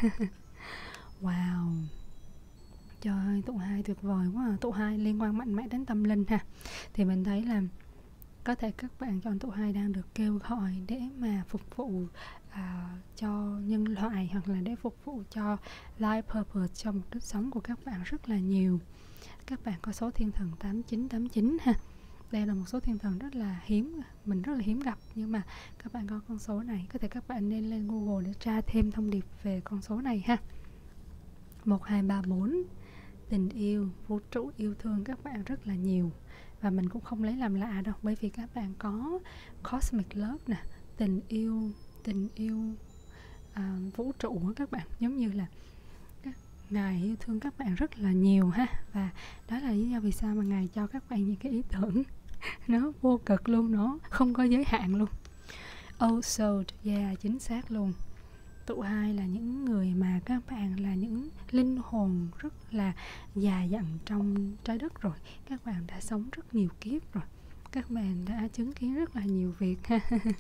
Wow, trời ơi, tụ hai tuyệt vời quá à. Tụ hai liên quan mạnh mẽ đến tâm linh ha. Thì mình thấy là có thể các bạn chọn tụ hai đang được kêu gọi để mà phục vụ à, cho nhân loại, hoặc là để phục vụ cho life purpose, cho mục đích sống của các bạn rất là nhiều. Các bạn có số thiên thần tám chín tám chín ha. Đây là một số thiên thần rất là hiếm, mình rất là hiếm gặp, nhưng mà các bạn có con số này. Có thể các bạn nên lên Google để tra thêm thông điệp về con số này ha. Một hai ba bốn. Tình yêu, vũ trụ yêu thương các bạn rất là nhiều. Và mình cũng không lấy làm lạ đâu, bởi vì các bạn có Cosmic Love nè, tình yêu, tình yêu à, vũ trụ của các bạn, giống như là Ngài yêu thương các bạn rất là nhiều ha. Và đó là lý do vì sao mà Ngài cho các bạn những cái ý tưởng nó vô cực luôn, nó không có giới hạn luôn. Oh soul, yeah, chính xác luôn. Tụ hai là những người mà các bạn là những linh hồn rất là già dặn trong trái đất rồi. Các bạn đã sống rất nhiều kiếp rồi. Các bạn đã chứng kiến rất là nhiều việc ha.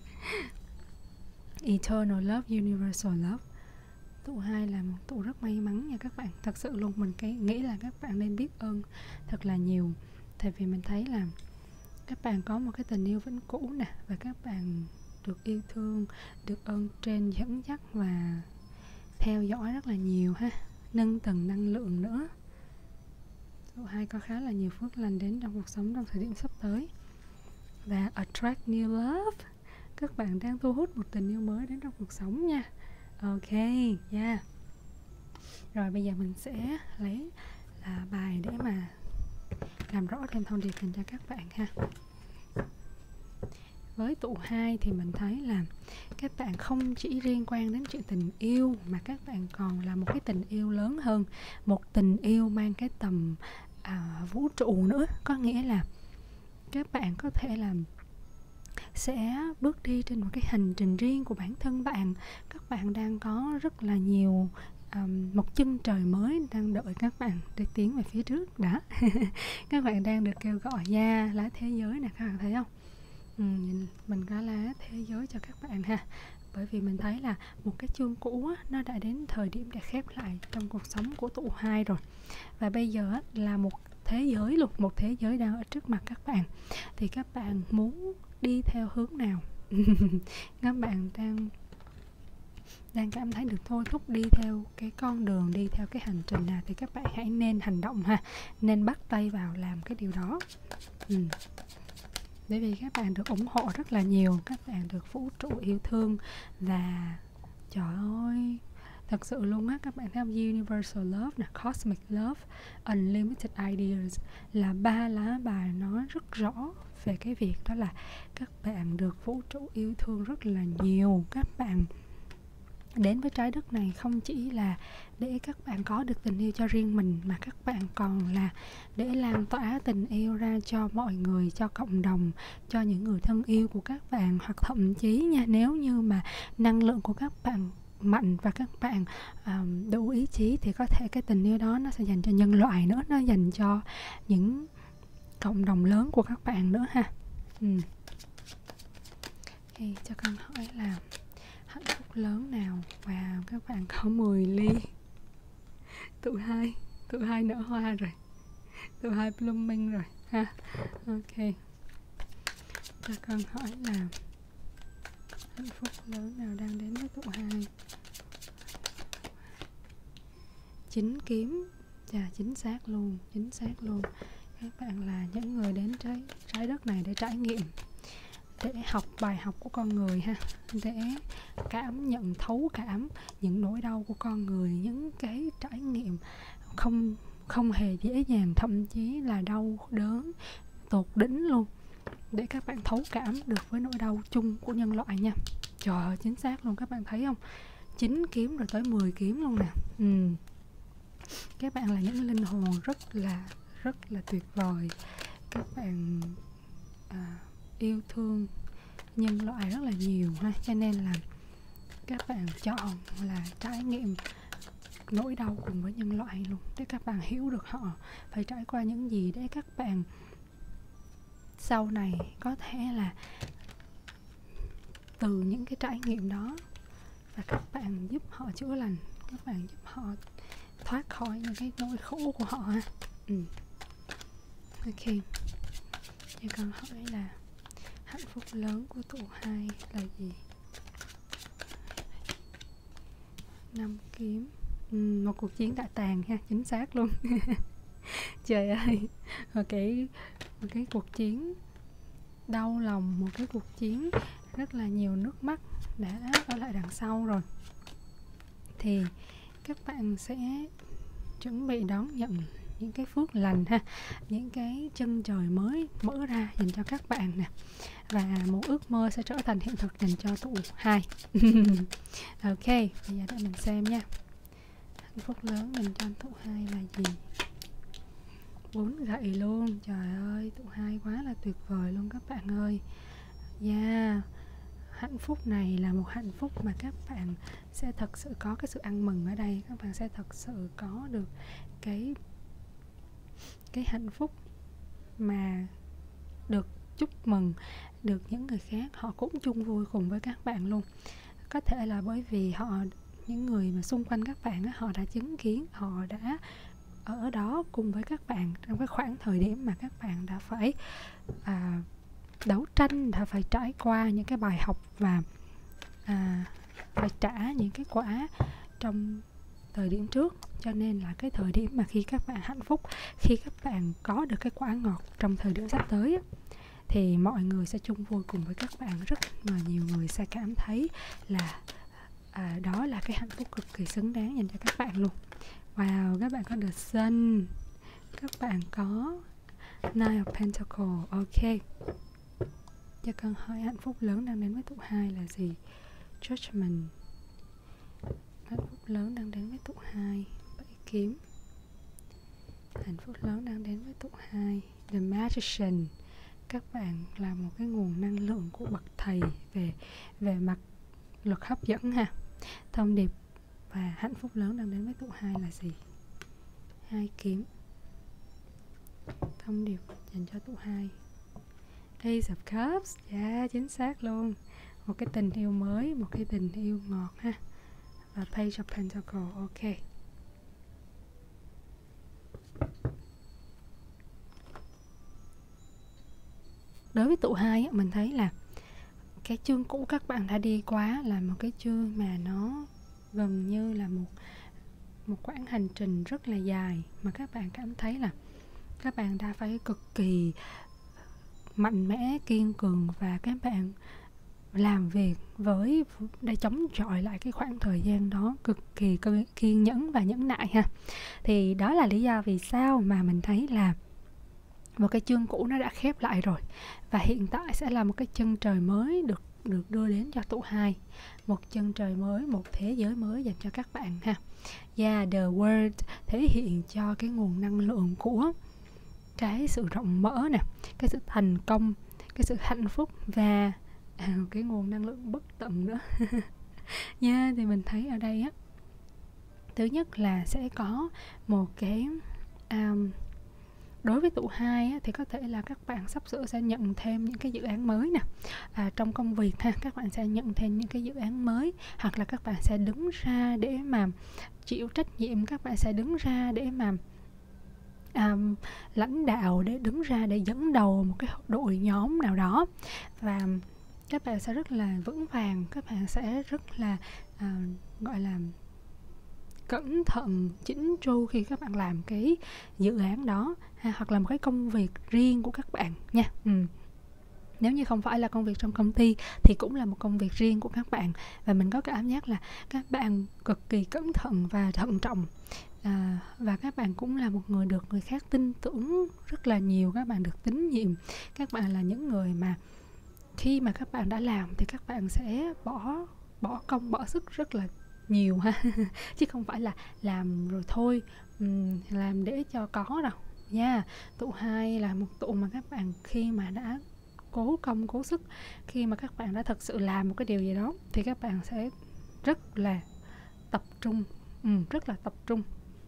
Eternal Love, Universal Love. Tụ hai là một tụ rất may mắn nha các bạn. Thật sự luôn, mình cái nghĩ là các bạn nên biết ơn thật là nhiều. Tại vì mình thấy là các bạn có một cái tình yêu vĩnh cửu nè, và các bạn được yêu thương, được ơn trên dẫn dắt và theo dõi rất là nhiều ha. Nâng tầng năng lượng nữa. Tụ hai có khá là nhiều phước lành đến trong cuộc sống trong thời điểm sắp tới. Và attract new love. Các bạn đang thu hút một tình yêu mới đến trong cuộc sống nha. Ok, yeah. Rồi bây giờ mình sẽ lấy là bài để mà làm rõ thêm thông điệp dành cho các bạn ha. Với tụ hai thì mình thấy là các bạn không chỉ liên quan đến chuyện tình yêu, mà các bạn còn là một cái tình yêu lớn hơn, một tình yêu mang cái tầm à, vũ trụ nữa. Có nghĩa là các bạn có thể làm sẽ bước đi trên một cái hành trình riêng của bản thân bạn. Các bạn đang có rất là nhiều um, một chân trời mới đang đợi các bạn để tiến về phía trước đã. Các bạn đang được kêu gọi nha, lá thế giới nè, các bạn thấy không? Ừ, mình có lá thế giới cho các bạn ha. Bởi vì mình thấy là một cái chương cũ á, nó đã đến thời điểm để khép lại trong cuộc sống của tụ hai rồi. Và bây giờ á, là một thế giới luôn, một thế giới đang ở trước mặt các bạn. Thì các bạn muốn đi theo hướng nào? Các bạn đang đang cảm thấy được thôi thúc đi theo cái con đường, đi theo cái hành trình nào, thì các bạn hãy nên hành động ha, nên bắt tay vào làm cái điều đó. ừ. Bởi vì các bạn được ủng hộ rất là nhiều, các bạn được vũ trụ yêu thương. Và trời ơi, Thật sự luôn á, các bạn thấy không? Universal love nè, cosmic love, unlimited ideas là ba lá bài nói rất rõ về cái việc đó là các bạn được vũ trụ yêu thương rất là nhiều. Các bạn đến với trái đất này không chỉ là để các bạn có được tình yêu cho riêng mình, mà các bạn còn là để lan tỏa tình yêu ra cho mọi người, cho cộng đồng, cho những người thân yêu của các bạn. Hoặc thậm chí nha, nếu như mà năng lượng của các bạn mạnh và các bạn um, đủ ý chí thì có thể cái tình yêu đó nó sẽ dành cho nhân loại nữa, nó dành cho những cộng đồng lớn của các bạn nữa ha. ừ. Okay, cho con hỏi là hạnh phúc lớn nào? Wow, các bạn có mười ly. Tụ hai, tụ hai nở hoa rồi, tụ hai blooming rồi ha. Ok, cho con hỏi là hạnh phúc lớn nào đang đến với tụ hai? Chính kiếm. Chà, chính xác luôn, chính xác luôn. Các bạn là những người đến trái, trái đất này để trải nghiệm, để học bài học của con người ha, để cảm nhận, thấu cảm những nỗi đau của con người, những cái trải nghiệm không không hề dễ dàng, thậm chí là đau đớn tột đỉnh luôn, để các bạn thấu cảm được với nỗi đau chung của nhân loại nha. Trời ơi, chính xác luôn, các bạn thấy không? Chín kiếm rồi tới mười kiếm luôn nè. ừ. Các bạn là những linh hồn rất là rất là tuyệt vời. Các bạn à, yêu thương nhân loại rất là nhiều ha, cho nên là các bạn chọn là trải nghiệm nỗi đau cùng với nhân loại luôn, để các bạn hiểu được họ phải trải qua những gì, để các bạn sau này có thể là từ những cái trải nghiệm đó và các bạn giúp họ chữa lành, các bạn giúp họ thoát khỏi những cái nỗi khổ của họ ha. ừ. Ok, cho con hỏi là hạnh phúc lớn của tụ hai là gì? Năm kiếm. ừ, Một cuộc chiến đã tàn ha, chính xác luôn. Trời ơi, một cái, một cái cuộc chiến đau lòng, một cái cuộc chiến rất là nhiều nước mắt đã ở lại đằng sau rồi. Thì các bạn sẽ chuẩn bị đón nhận những cái phước lành ha, những cái chân trời mới mở ra dành cho các bạn nè, và một ước mơ sẽ trở thành hiện thực dành cho tụ hai. Ok, bây giờ để mình xem nha. Hạnh phúc lớn dành cho tụ hai là gì? Bốn gậy luôn, trời ơi, tụ hai quá là tuyệt vời luôn các bạn ơi. Yeah, hạnh phúc này là một hạnh phúc mà các bạn sẽ thật sự có cái sự ăn mừng ở đây. Các bạn sẽ thật sự có được cái cái hạnh phúc mà được chúc mừng, được những người khác họ cũng chung vui cùng với các bạn luôn. Có thể là bởi vì họ, những người mà xung quanh các bạn, họ đã chứng kiến, họ đã ở đó cùng với các bạn trong cái khoảng thời điểm mà các bạn đã phải à, đấu tranh, đã phải trải qua những cái bài học và à, phải trả những cái quả trong thời điểm trước. Cho nên là cái thời điểm mà khi các bạn hạnh phúc, khi các bạn có được cái quả ngọt trong thời điểm sắp tới á, thì mọi người sẽ chung vui cùng với các bạn. Rất mà nhiều người sẽ cảm thấy là à, đó là cái hạnh phúc cực kỳ xứng đáng dành cho các bạn luôn. Wow, các bạn có The Sun, các bạn có Nine of Pentacles. Ok, cho con hỏi hạnh phúc lớn đang đến với tụ hai là gì? Judgment. Hạnh phúc lớn đang đến với tụ hai, bảy kiếm. Hạnh phúc lớn đang đến với tụ hai, The Magician. Các bạn là một cái nguồn năng lượng của bậc thầy về về mặt luật hấp dẫn ha. Thông điệp và hạnh phúc lớn đang đến với tụ hai là gì? Hai kiếm. Thông điệp dành cho tụ hai, Ace of Cups. Yeah, chính xác luôn. Một cái tình yêu mới, một cái tình yêu ngọt ha. Và Page of Pentacles. Ok, đối với tụ hai, mình thấy là cái chương cũ các bạn đã đi qua là một cái chương mà nó gần như là một một quãng hành trình rất là dài, mà các bạn cảm thấy là các bạn đã phải cực kỳ mạnh mẽ, kiên cường, và các bạn làm việc với để chống chọi lại cái khoảng thời gian đó, cực kỳ kiên nhẫn và nhẫn nại ha. Thì đó là lý do vì sao mà mình thấy là một cái chương cũ nó đã khép lại rồi, và hiện tại sẽ là một cái chân trời mới được được đưa đến cho tụ hai, một chân trời mới, một thế giới mới dành cho các bạn ha. Yeah, the world thể hiện cho cái nguồn năng lượng của cái sự rộng mở nè, cái sự thành công, cái sự hạnh phúc và à, cái nguồn năng lượng bất tận nữa. Yeah, thì mình thấy ở đây á, thứ nhất là sẽ có một cái um, đối với tụ hai á, thì có thể là các bạn sắp sửa sẽ nhận thêm những cái dự án mới nè, à, trong công việc ha, các bạn sẽ nhận thêm những cái dự án mới, hoặc là các bạn sẽ đứng ra để mà chịu trách nhiệm, các bạn sẽ đứng ra để mà um, lãnh đạo, để đứng ra để dẫn đầu một cái đội nhóm nào đó, và các bạn sẽ rất là vững vàng, các bạn sẽ rất là uh, gọi là cẩn thận, chỉnh chu khi các bạn làm cái dự án đó ha, hoặc là một cái công việc riêng của các bạn nha. Ừ. Nếu như không phải là công việc trong công ty thì cũng là một công việc riêng của các bạn, và mình có cảm giác là các bạn cực kỳ cẩn thận và thận trọng, à, và các bạn cũng là một người được người khác tin tưởng rất là nhiều, các bạn được tín nhiệm, các bạn là những người mà khi mà các bạn đã làm thì các bạn sẽ bỏ bỏ công bỏ sức rất là nhiều ha, chứ không phải là làm rồi thôi, um, làm để cho có đâu nha. Yeah. Tụ hai là một tụ mà các bạn khi mà đã cố công cố sức, khi mà các bạn đã thật sự làm một cái điều gì đó thì các bạn sẽ rất là tập trung, um, rất là tập trung.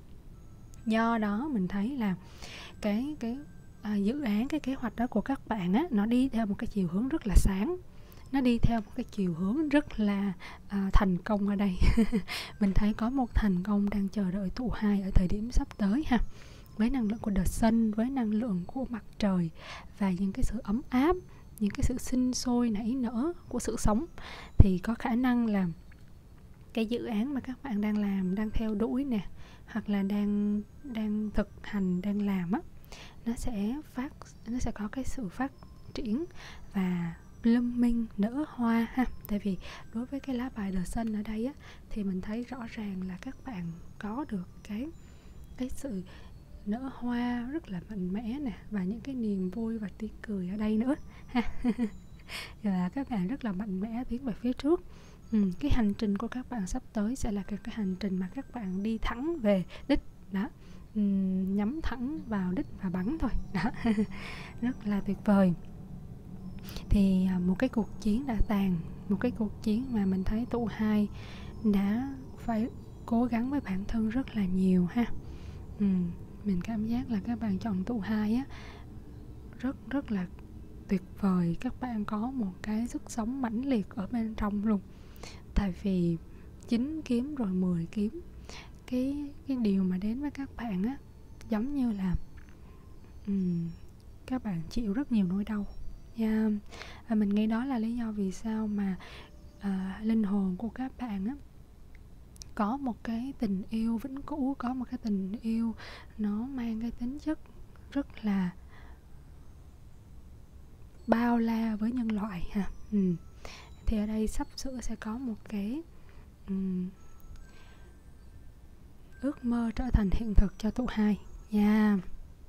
Do đó mình thấy là cái cái à, dự án, cái kế hoạch đó của các bạn á, nó đi theo một cái chiều hướng rất là sáng, nó đi theo một cái chiều hướng rất là à, thành công ở đây. Mình thấy có một thành công đang chờ đợi tụ hai ở thời điểm sắp tới ha, với năng lượng của The Sun, với năng lượng của mặt trời và những cái sự ấm áp, những cái sự sinh sôi nảy nở của sự sống, thì có khả năng là cái dự án mà các bạn đang làm, đang theo đuổi nè, hoặc là đang đang thực hành, đang làm á, nó sẽ phát nó sẽ có cái sự phát triển và blooming, nở hoa ha. Tại vì đối với cái lá bài The Sun ở đây á, thì mình thấy rõ ràng là các bạn có được cái cái sự nở hoa rất là mạnh mẽ nè, và những cái niềm vui và tiếng cười ở đây nữa ha. Và các bạn rất là mạnh mẽ tiến về phía trước. Ừ, cái hành trình của các bạn sắp tới sẽ là cái, cái hành trình mà các bạn đi thẳng về đích đó, ừ, nhắm thẳng vào đích và bắn thôi đó. Rất là tuyệt vời. Thì một cái cuộc chiến đã tàn, một cái cuộc chiến mà mình thấy tụ hai đã phải cố gắng với bản thân rất là nhiều ha. Ừ, mình cảm giác là các bạn chọn tụ hai á, rất rất là tuyệt vời. Các bạn có một cái sức sống mãnh liệt ở bên trong luôn. Tại vì chín kiếm rồi mười kiếm, cái cái điều mà đến với các bạn á, giống như là um, các bạn chịu rất nhiều nỗi đau. Yeah. Và mình nghĩ đó là lý do vì sao mà uh, linh hồn của các bạn á, có một cái tình yêu vĩnh cửu, có một cái tình yêu nó mang cái tính chất rất là bao la với nhân loại ha. Ừ. Thì ở đây sắp sửa sẽ có một cái um, ước mơ trở thành hiện thực cho tụ hai. Yeah.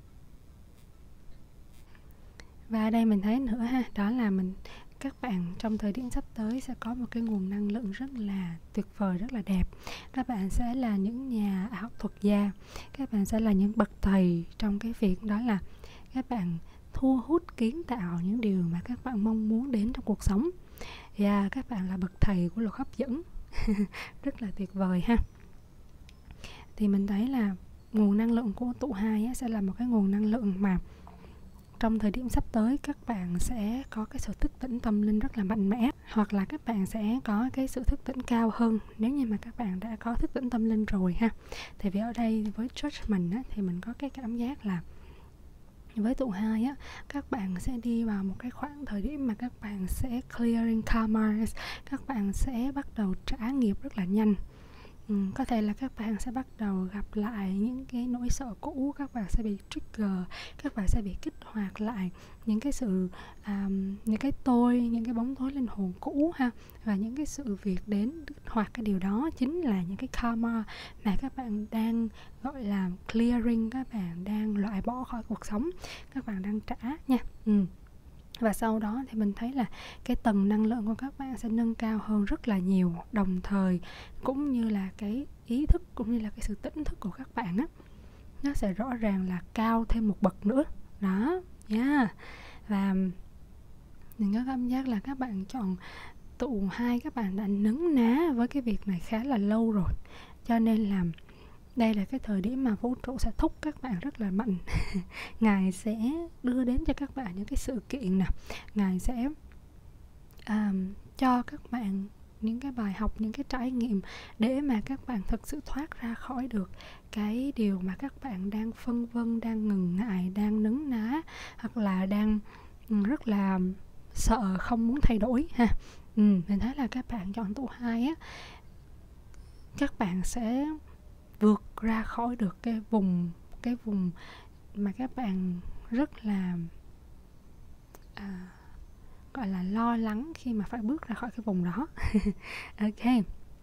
Và ở đây mình thấy nữa ha, đó là mình các bạn trong thời điểm sắp tới sẽ có một cái nguồn năng lượng rất là tuyệt vời, rất là đẹp. Các bạn sẽ là những nhà ảo thuật gia, các bạn sẽ là những bậc thầy trong cái việc đó là các bạn thu hút kiến tạo những điều mà các bạn mong muốn đến trong cuộc sống. Và yeah, các bạn là bậc thầy của luật hấp dẫn. Rất là tuyệt vời ha. Thì mình thấy là nguồn năng lượng của tụ hai á, sẽ là một cái nguồn năng lượng mà trong thời điểm sắp tới các bạn sẽ có cái sự thức tỉnh tâm linh rất là mạnh mẽ, hoặc là các bạn sẽ có cái sự thức tỉnh cao hơn nếu như mà các bạn đã có thức tỉnh tâm linh rồi ha. Tại vì ở đây với Judgment á, thì mình có cái cảm giác là với tụ hai á, các bạn sẽ đi vào một cái khoảng thời điểm mà các bạn sẽ clearing karma, các bạn sẽ bắt đầu trả nghiệp rất là nhanh. Ừ, có thể là các bạn sẽ bắt đầu gặp lại những cái nỗi sợ cũ, các bạn sẽ bị trigger, các bạn sẽ bị kích hoạt lại những cái sự um, những cái tôi, những cái bóng tối linh hồn cũ ha. Và những cái sự việc đến kích hoạt cái điều đó chính là những cái karma mà các bạn đang gọi là clearing, các bạn đang loại bỏ khỏi cuộc sống, các bạn đang trả nha. Ừ. Và sau đó thì mình thấy là cái tầng năng lượng của các bạn sẽ nâng cao hơn rất là nhiều, đồng thời cũng như là cái ý thức cũng như là cái sự tỉnh thức của các bạn á, nó sẽ rõ ràng là cao thêm một bậc nữa đó nha. Yeah. Và mình có cảm giác là các bạn chọn tụ hai, các bạn đã nấn ná với cái việc này khá là lâu rồi, cho nên là đây là cái thời điểm mà vũ trụ sẽ thúc các bạn rất là mạnh. Ngài sẽ đưa đến cho các bạn những cái sự kiện nè, Ngài sẽ um, cho các bạn những cái bài học, những cái trải nghiệm để mà các bạn thực sự thoát ra khỏi được cái điều mà các bạn đang phân vân, đang ngần ngại, đang nấn ná, hoặc là đang rất là sợ, không muốn thay đổi ha. Ừ, mình thấy là các bạn chọn tụ hai á, các bạn sẽ vượt ra khỏi được cái vùng cái vùng mà các bạn rất là à, gọi là lo lắng khi mà phải bước ra khỏi cái vùng đó. Ok.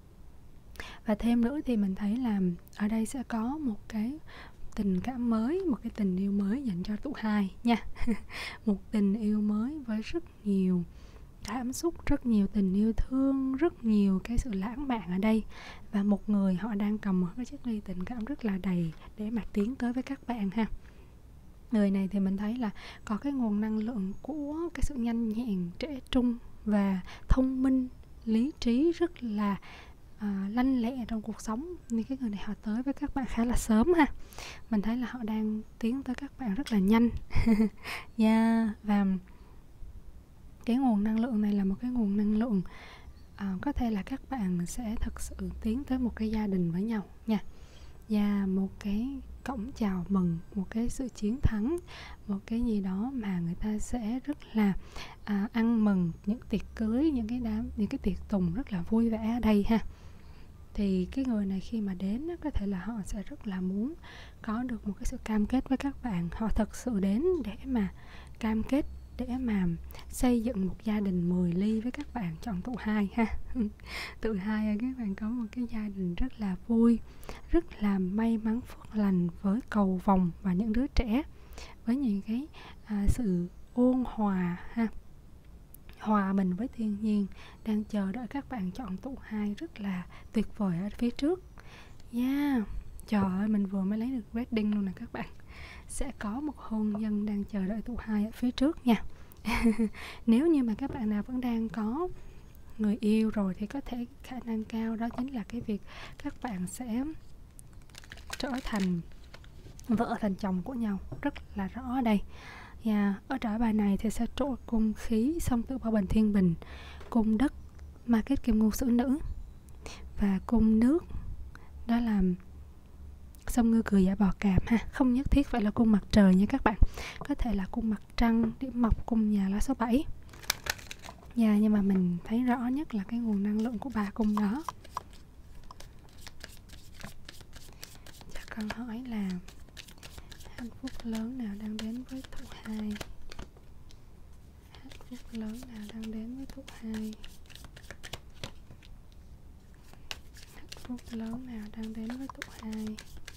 Và thêm nữa thì mình thấy là ở đây sẽ có một cái tình cảm mới, một cái tình yêu mới dành cho tụ hai nha. Một tình yêu mới với rất nhiều cảm xúc, rất nhiều tình yêu thương, rất nhiều cái sự lãng mạn ở đây. Và một người họ đang cầm một cái chiếc ly tình cảm rất là đầy để mà tiến tới với các bạn ha. Người này thì mình thấy là có cái nguồn năng lượng của cái sự nhanh nhẹn, trẻ trung và thông minh, lý trí rất là à, lanh lẹ trong cuộc sống. Nên cái người này họ tới với các bạn khá là sớm ha. Mình thấy là họ đang tiến tới các bạn rất là nhanh. Yeah. Và cái nguồn năng lượng này là một cái nguồn năng lượng à, có thể là các bạn sẽ thực sự tiến tới một cái gia đình với nhau nha. Và một cái cổng chào mừng, một cái sự chiến thắng, một cái gì đó mà người ta sẽ rất là à, ăn mừng, những tiệc cưới, những cái đám, những cái tiệc tùng rất là vui vẻ ở đây ha. Thì cái người này khi mà đến có thể là họ sẽ rất là muốn có được một cái sự cam kết với các bạn. Họ thật sự đến để mà cam kết, để mà xây dựng một gia đình mười ly với các bạn chọn tụ hai ha. Tụ hai các bạn có một cái gia đình rất là vui, rất là may mắn phước lành, với cầu vồng và những đứa trẻ, với những cái à, sự ôn hòa ha, hòa mình với thiên nhiên, đang chờ đợi các bạn chọn tụ hai rất là tuyệt vời ở phía trước. Yeah. Trời ơi, mình vừa mới lấy được wedding luôn nè các bạn. Sẽ có một hôn nhân đang chờ đợi tụ hai ở phía trước nha. Nếu như mà các bạn nào vẫn đang có người yêu rồi thì có thể khả năng cao đó chính là cái việc các bạn sẽ trở thành vợ thành chồng của nhau rất là rõ ở đây. Yeah. Ở trải bài này thì sẽ trội cung khí song tử bao bình thiên bình, cung đất ma kết kim ngưu sử nữ, và cung nước đó là sông ngư cười giả bò cạp ha. Không nhất thiết phải là cung mặt trời nha các bạn, có thể là cung mặt trăng, điểm mọc, cung nhà lá số bảy. Yeah, nhưng mà mình thấy rõ nhất là cái nguồn năng lượng của ba cung đó. Cho con hỏi là hạnh phúc lớn nào đang đến với tụ hai? Hạnh phúc lớn nào đang đến với tụ hai? Hạnh phúc lớn nào đang đến với tụ hai?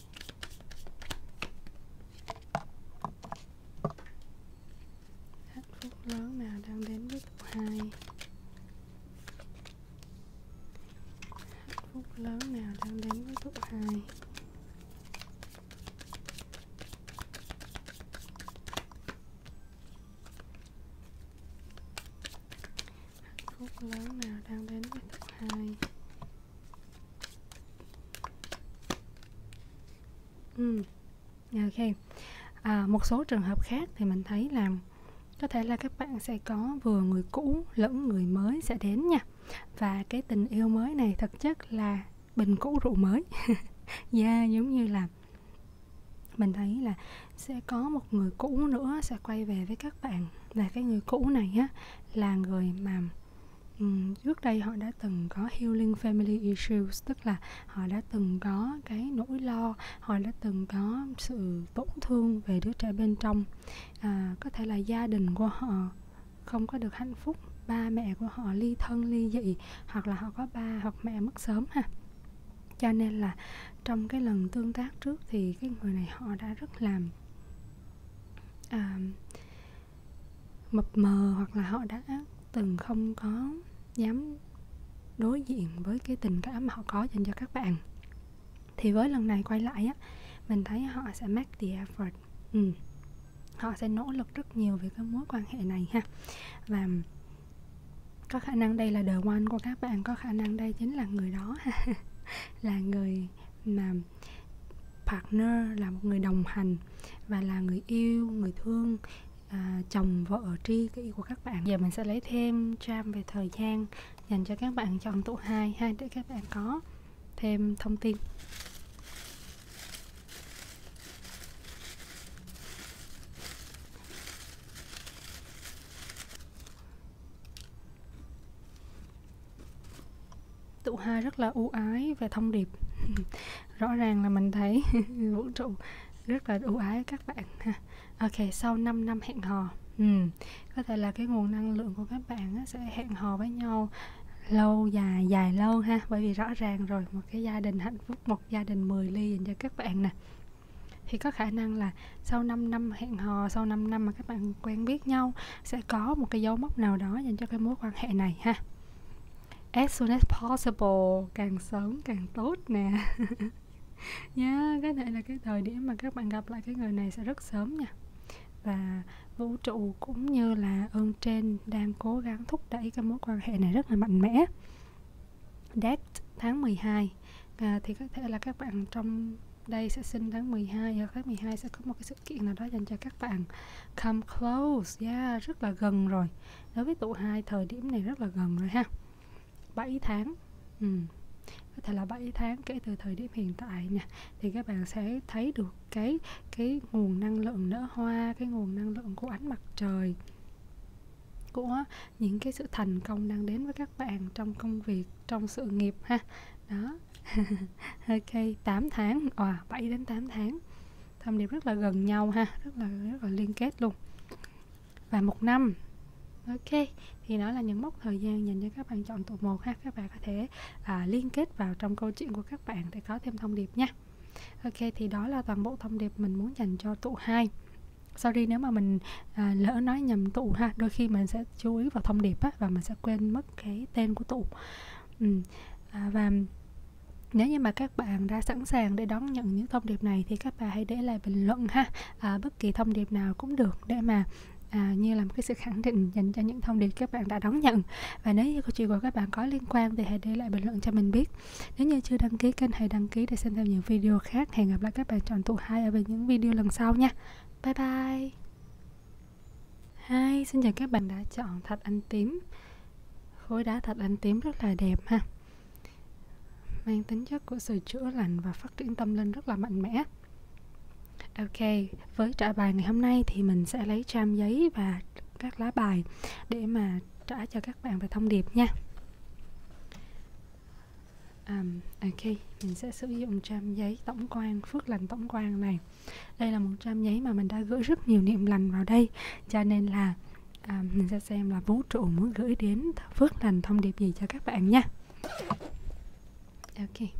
Hạnh phúc lớn nào đang đến với tụ hai? Hạnh phúc lớn nào đang đến với tụ hai? Hạnh phúc lớn nào đang đến với tụ hai? Ừ. Ok. À, một số trường hợp khác thì mình thấy là có thể là các bạn sẽ có vừa người cũ lẫn người mới sẽ đến nha. Và cái tình yêu mới này thực chất là bình cũ rượu mới. Yeah, giống như là mình thấy là sẽ có một người cũ nữa sẽ quay về với các bạn. Và cái người cũ này á là người mà um, trước đây họ đã từng có healing family issues, tức là họ đã từng có cái nỗi lo, họ đã từng có sự tổn thương về đứa trẻ bên trong. À, có thể là gia đình của họ không có được hạnh phúc, ba mẹ của họ ly thân ly dị, hoặc là họ có ba hoặc mẹ mất sớm ha. Cho nên là trong cái lần tương tác trước thì cái người này họ đã rất là à, mập mờ, hoặc là họ đã từng không có dám đối diện với cái tình cảm mà họ có dành cho các bạn. Thì với lần này quay lại á, mình thấy họ sẽ make the effort. ừ. Họ sẽ nỗ lực rất nhiều về cái mối quan hệ này ha. Và có khả năng đây là the one của các bạn, có khả năng đây chính là người đó ha. Là người mà partner, là một người đồng hành và là người yêu, người thương, à, chồng vợ tri kỷ của các bạn. Giờ mình sẽ lấy thêm tram về thời gian dành cho các bạn chọn tụ hai ha, để các bạn có thêm thông tin. Tụ hai rất là ưu ái về thông điệp. Rõ ràng là mình thấy vũ trụ rất là ưu ái các bạn ha. Ok, sau năm năm hẹn hò, ừ, có thể là cái nguồn năng lượng của các bạn á, sẽ hẹn hò với nhau lâu dài, dài lâu ha. Bởi vì rõ ràng rồi, một cái gia đình hạnh phúc, một gia đình mười ly dành cho các bạn nè. Thì có khả năng là sau năm năm hẹn hò, sau năm năm mà các bạn quen biết nhau, sẽ có một cái dấu mốc nào đó dành cho cái mối quan hệ này ha. As soon as possible, càng sớm càng tốt nè. Yeah, cái này là cái thời điểm mà các bạn gặp lại cái người này sẽ rất sớm nha. Và vũ trụ cũng như là ơn trên đang cố gắng thúc đẩy cái mối quan hệ này rất là mạnh mẽ. Date tháng mười hai, à, thì có thể là các bạn trong đây sẽ sinh tháng mười hai, và tháng mười hai sẽ có một cái sự kiện nào đó dành cho các bạn. Come close, yeah, rất là gần rồi. Đối với tụ hai, thời điểm này rất là gần rồi ha. bảy tháng, ừ. Có thể là bảy tháng kể từ thời điểm hiện tại nè, thì các bạn sẽ thấy được cái cái nguồn năng lượng nở hoa, cái nguồn năng lượng của ánh mặt trời, của những cái sự thành công đang đến với các bạn trong công việc, trong sự nghiệp ha. Đó. Ok, tám tháng, à, bảy đến tám tháng. Thông điệp rất là gần nhau ha, rất là rất là liên kết luôn. Và một năm. Ok, thì đó là những mốc thời gian dành cho các bạn chọn tụ một ha. Các bạn có thể à, liên kết vào trong câu chuyện của các bạn để có thêm thông điệp nha. Ok, thì đó là toàn bộ thông điệp mình muốn dành cho tụ hai. Sorry nếu mà mình à, lỡ nói nhầm tụ ha. Đôi khi mình sẽ chú ý vào thông điệp á, và mình sẽ quên mất cái tên của tụ. ừ. à, Và nếu như mà các bạn đã sẵn sàng để đón nhận những thông điệp này thì các bạn hãy để lại bình luận ha. à, Bất kỳ thông điệp nào cũng được, để mà À, như là một cái sự khẳng định dành cho những thông điệp các bạn đã đón nhận. Và nếu như câu chuyện của các bạn có liên quan thì hãy để lại bình luận cho mình biết. Nếu như chưa đăng ký kênh, hãy đăng ký để xem thêm những video khác. Hẹn gặp lại các bạn chọn tụ hai ở những video lần sau nha. Bye bye. Hi, xin chào các bạn đã chọn thạch anh tím. Khối đá thạch anh tím rất là đẹp ha, mang tính chất của sự chữa lành và phát triển tâm linh rất là mạnh mẽ. Ok, với trả bài ngày hôm nay thì mình sẽ lấy trang giấy và các lá bài để mà trả cho các bạn về thông điệp nha. Um, ok, mình sẽ sử dụng trang giấy tổng quan, phước lành tổng quan này. Đây là một trang giấy mà mình đã gửi rất nhiều niệm lành vào đây, cho nên là à, mình sẽ xem là vũ trụ muốn gửi đến phước lành thông điệp gì cho các bạn nha. Ok.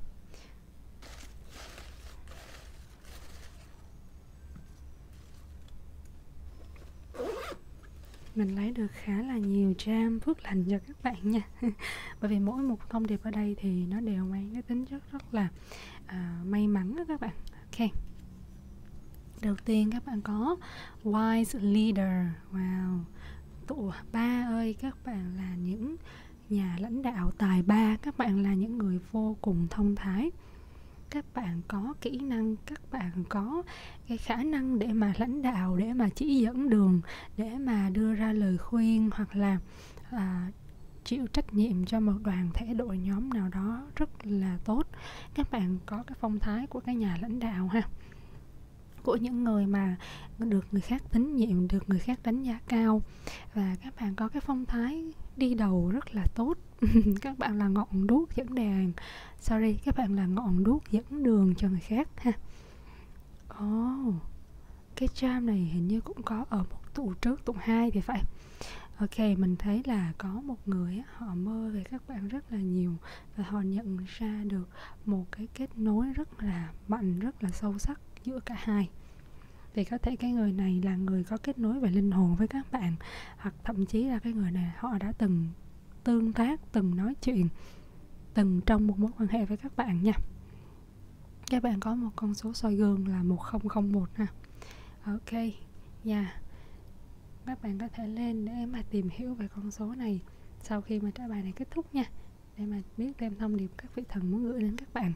Mình lấy được khá là nhiều jam phước lành cho các bạn nha. Bởi vì mỗi một thông điệp ở đây thì nó đều mang cái tính chất rất là à, may mắn đó các bạn. Ok. Đầu tiên các bạn có Wise Leader. Wow. Tụ ba ơi, các bạn là những nhà lãnh đạo tài ba. Các bạn là những người vô cùng thông thái. Các bạn có kỹ năng, các bạn có cái khả năng để mà lãnh đạo, để mà chỉ dẫn đường, để mà đưa ra lời khuyên, hoặc là à, chịu trách nhiệm cho một đoàn thể đội nhóm nào đó rất là tốt. Các bạn có cái phong thái của cái nhà lãnh đạo ha. của những người mà được người khác tín nhiệm, được người khác đánh giá cao. Và các bạn có cái phong thái đi đầu rất là tốt. Các bạn là ngọn đuốc dẫn đèn sorry các bạn là ngọn đuốc dẫn đường cho người khác ha. Oh, cái charm này hình như cũng có ở một tụ trước, tụ hai thì phải. Ok, mình thấy là có một người họ mơ về các bạn rất là nhiều và họ nhận ra được một cái kết nối rất là mạnh, rất là sâu sắc giữa cả hai. Thì có thể cái người này là người có kết nối về linh hồn với các bạn, hoặc thậm chí là cái người này họ đã từng tương tác, từng nói chuyện, từng trong một mối quan hệ với các bạn nha. Các bạn có một con số soi gương là một không không một ha. Ok, nha. Yeah. Các bạn có thể lên để mà tìm hiểu về con số này sau khi mà trả bài này kết thúc nha, để mà biết thêm thông điệp các vị thần muốn gửi đến các bạn.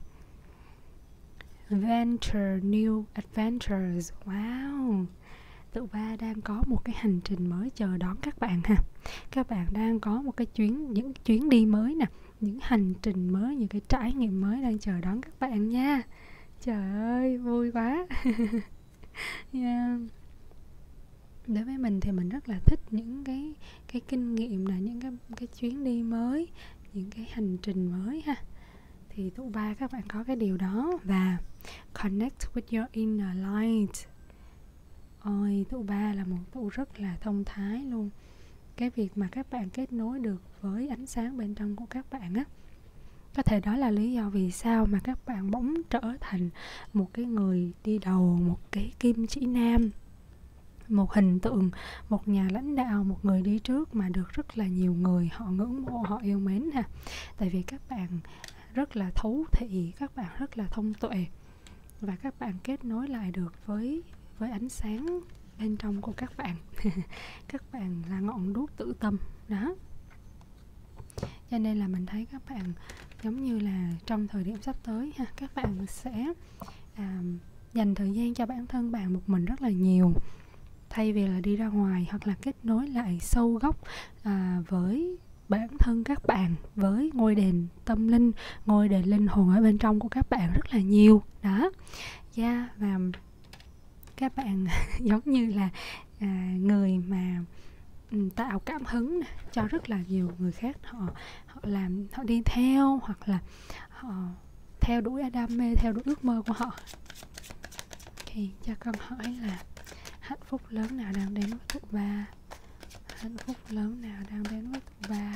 Venture new adventures. Wow, tụ ba đang có một cái hành trình mới chờ đón các bạn ha. Các bạn đang có một cái chuyến, những chuyến đi mới nè, những hành trình mới, những cái trải nghiệm mới đang chờ đón các bạn nha. Trời ơi, vui quá. Yeah. Đối với mình thì mình rất là thích những cái cái kinh nghiệm là những cái cái chuyến đi mới, những cái hành trình mới ha. Thì tụ ba các bạn có cái điều đó. Và connect with your inner light. Ôi, tụ ba là một tụ rất là thông thái luôn. Cái việc mà các bạn kết nối được với ánh sáng bên trong của các bạn á, có thể đó là lý do vì sao mà các bạn bỗng trở thành một cái người đi đầu, một cái kim chỉ nam, một hình tượng, một nhà lãnh đạo, một người đi trước mà được rất là nhiều người họ ngưỡng mộ, họ yêu mến ha. Tại vì các bạn rất là thấu thị, các bạn rất là thông tuệ, và các bạn kết nối lại được với với ánh sáng bên trong của các bạn. Các bạn là ngọn đuốc tự tâm đó. Cho nên là mình thấy các bạn giống như là trong thời điểm sắp tới ha, các bạn sẽ à, dành thời gian cho bản thân bạn một mình rất là nhiều, thay vì là đi ra ngoài hoặc là kết nối lại sâu gốc à, với bản thân các bạn, với ngôi đền tâm linh, ngôi đền linh hồn ở bên trong của các bạn rất là nhiều đó. Yeah, và các bạn giống như là à, người mà um, tạo cảm hứng cho rất là nhiều người khác, họ họ làm, họ đi theo, hoặc là họ theo đuổi đam mê, theo đuổi ước mơ của họ. Thì cho con hỏi là hạnh phúc lớn nào đang đến với tụ ba? Hạnh phúc lớn nào đang đến với tụ ba?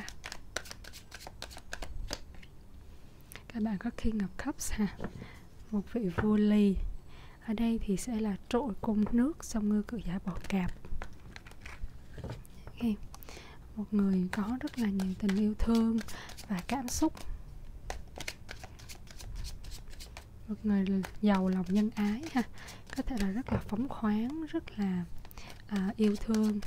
Các bạn có King of Cups ha, một vị vua ly. Ở đây thì sẽ là trội cung nước, song ngư cự giải bọ cạp. Okay. Một người có rất là nhiều tình yêu thương và cảm xúc, một người giàu lòng nhân ái ha, có thể là rất là phóng khoáng, rất là à, yêu thương.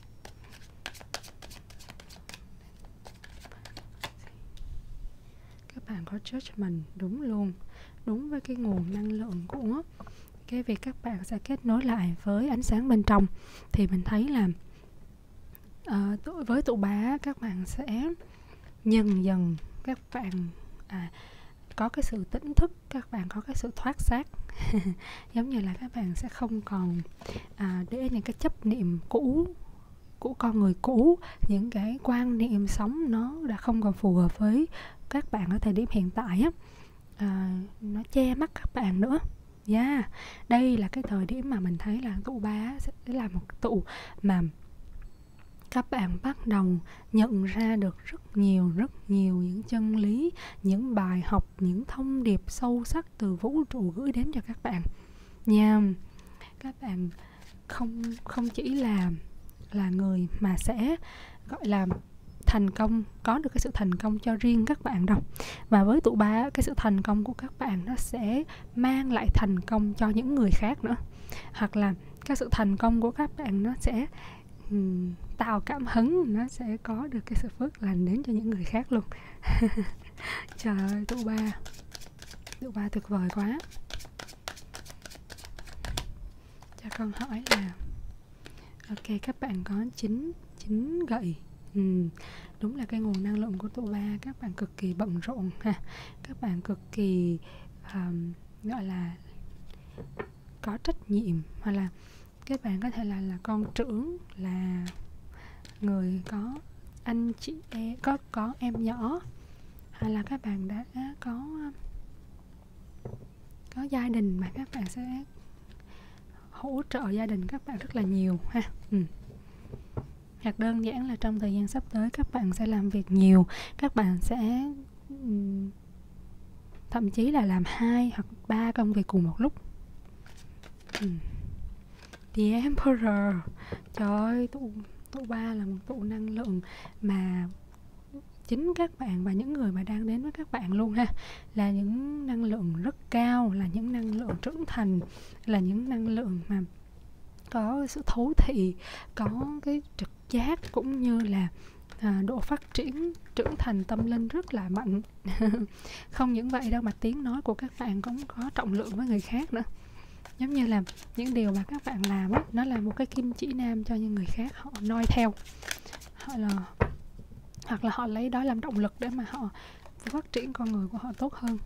Các bạn có judgment, đúng luôn, đúng với cái nguồn năng lượng của cái việc các bạn sẽ kết nối lại với ánh sáng bên trong. Thì mình thấy là uh, với tụ ba các bạn sẽ dần dần các bạn à, có cái sự tỉnh thức, các bạn có cái sự thoát xác. Giống như là các bạn sẽ không còn à, để những cái chấp niệm cũ của con người cũ, những cái quan niệm sống nó đã không còn phù hợp với các bạn ở thời điểm hiện tại á, à, nó che mắt các bạn nữa. Yeah. Đây là cái thời điểm mà mình thấy là tụ ba sẽ là một tụ mà các bạn bắt đầu nhận ra được rất nhiều, rất nhiều những chân lý, những bài học, những thông điệp sâu sắc từ vũ trụ gửi đến cho các bạn nha. Các bạn không không chỉ là là người mà sẽ gọi là thành công, có được cái sự thành công cho riêng các bạn đâu. Và với tụ ba, cái sự thành công của các bạn nó sẽ mang lại thành công cho những người khác nữa. Hoặc là cái sự thành công của các bạn nó sẽ um, tạo cảm hứng, nó sẽ có được cái sự phước lành đến cho những người khác luôn. Trời ơi, tụ ba tụ ba tuyệt vời quá. Cho con hỏi là ok, các bạn có chín chín gậy. Ừ, đúng là cái nguồn năng lượng của tụ ba. Các bạn cực kỳ bận rộn ha. Các bạn cực kỳ um, gọi là có trách nhiệm, hoặc là các bạn có thể là là con trưởng, là người có anh chị em, có có em nhỏ, hay là các bạn đã có có gia đình mà các bạn sẽ hỗ trợ gia đình các bạn rất là nhiều ha. Ừ. Hoặc đơn giản là trong thời gian sắp tới các bạn sẽ làm việc nhiều, các bạn sẽ um, thậm chí là làm hai hoặc ba công việc cùng một lúc. Ừ. The Emperor, trời ơi, tụ, tụ ba là một tụ năng lượng mà chính các bạn và những người mà đang đến với các bạn luôn ha, là những năng lượng rất cao, là những năng lượng trưởng thành, là những năng lượng mà có sự thấu thị, có cái trực giác, cũng như là à, độ phát triển trưởng thành tâm linh rất là mạnh. Không những vậy đâu mà tiếng nói của các bạn cũng có trọng lượng với người khác nữa. Giống như là những điều mà các bạn làm á, nó là một cái kim chỉ nam cho những người khác họ noi theo, họ là hoặc là họ lấy đó làm động lực để mà họ phát triển con người của họ tốt hơn.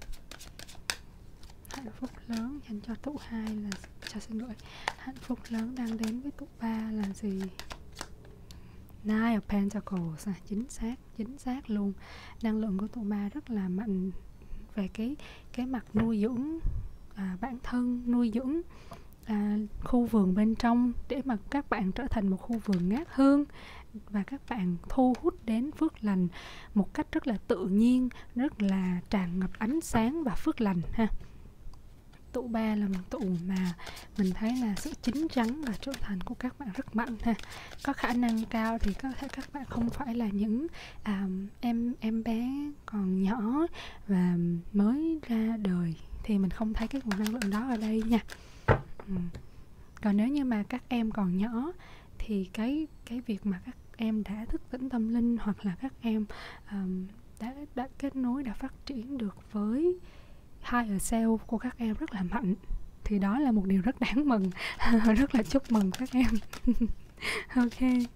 Hạnh phúc lớn dành cho tụ hai là, cho xin lỗi, hạnh phúc lớn đang đến với tụ ba là gì? Nine of Pentacles, à, chính xác, chính xác luôn. Năng lượng của tụ ba rất là mạnh về cái cái mặt nuôi dưỡng à, bản thân, nuôi dưỡng à, khu vườn bên trong để mà các bạn trở thành một khu vườn ngát hương, và các bạn thu hút đến phước lành một cách rất là tự nhiên, rất là tràn ngập ánh sáng và phước lành ha. Tụ ba là một tụ mà mình thấy là sự chín chắn và trưởng thành của các bạn rất mạnh ha. Có khả năng cao thì có thể các bạn không phải là những à, em em bé còn nhỏ và mới ra đời, thì mình không thấy cái nguồn năng lượng đó ở đây nha. Ừ. Còn nếu như mà các em còn nhỏ thì cái cái việc mà các em đã thức tỉnh tâm linh, hoặc là các em um, đã, đã kết nối, đã phát triển được với higher self của các em rất là mạnh, thì đó là một điều rất đáng mừng. Rất là chúc mừng các em. Ok,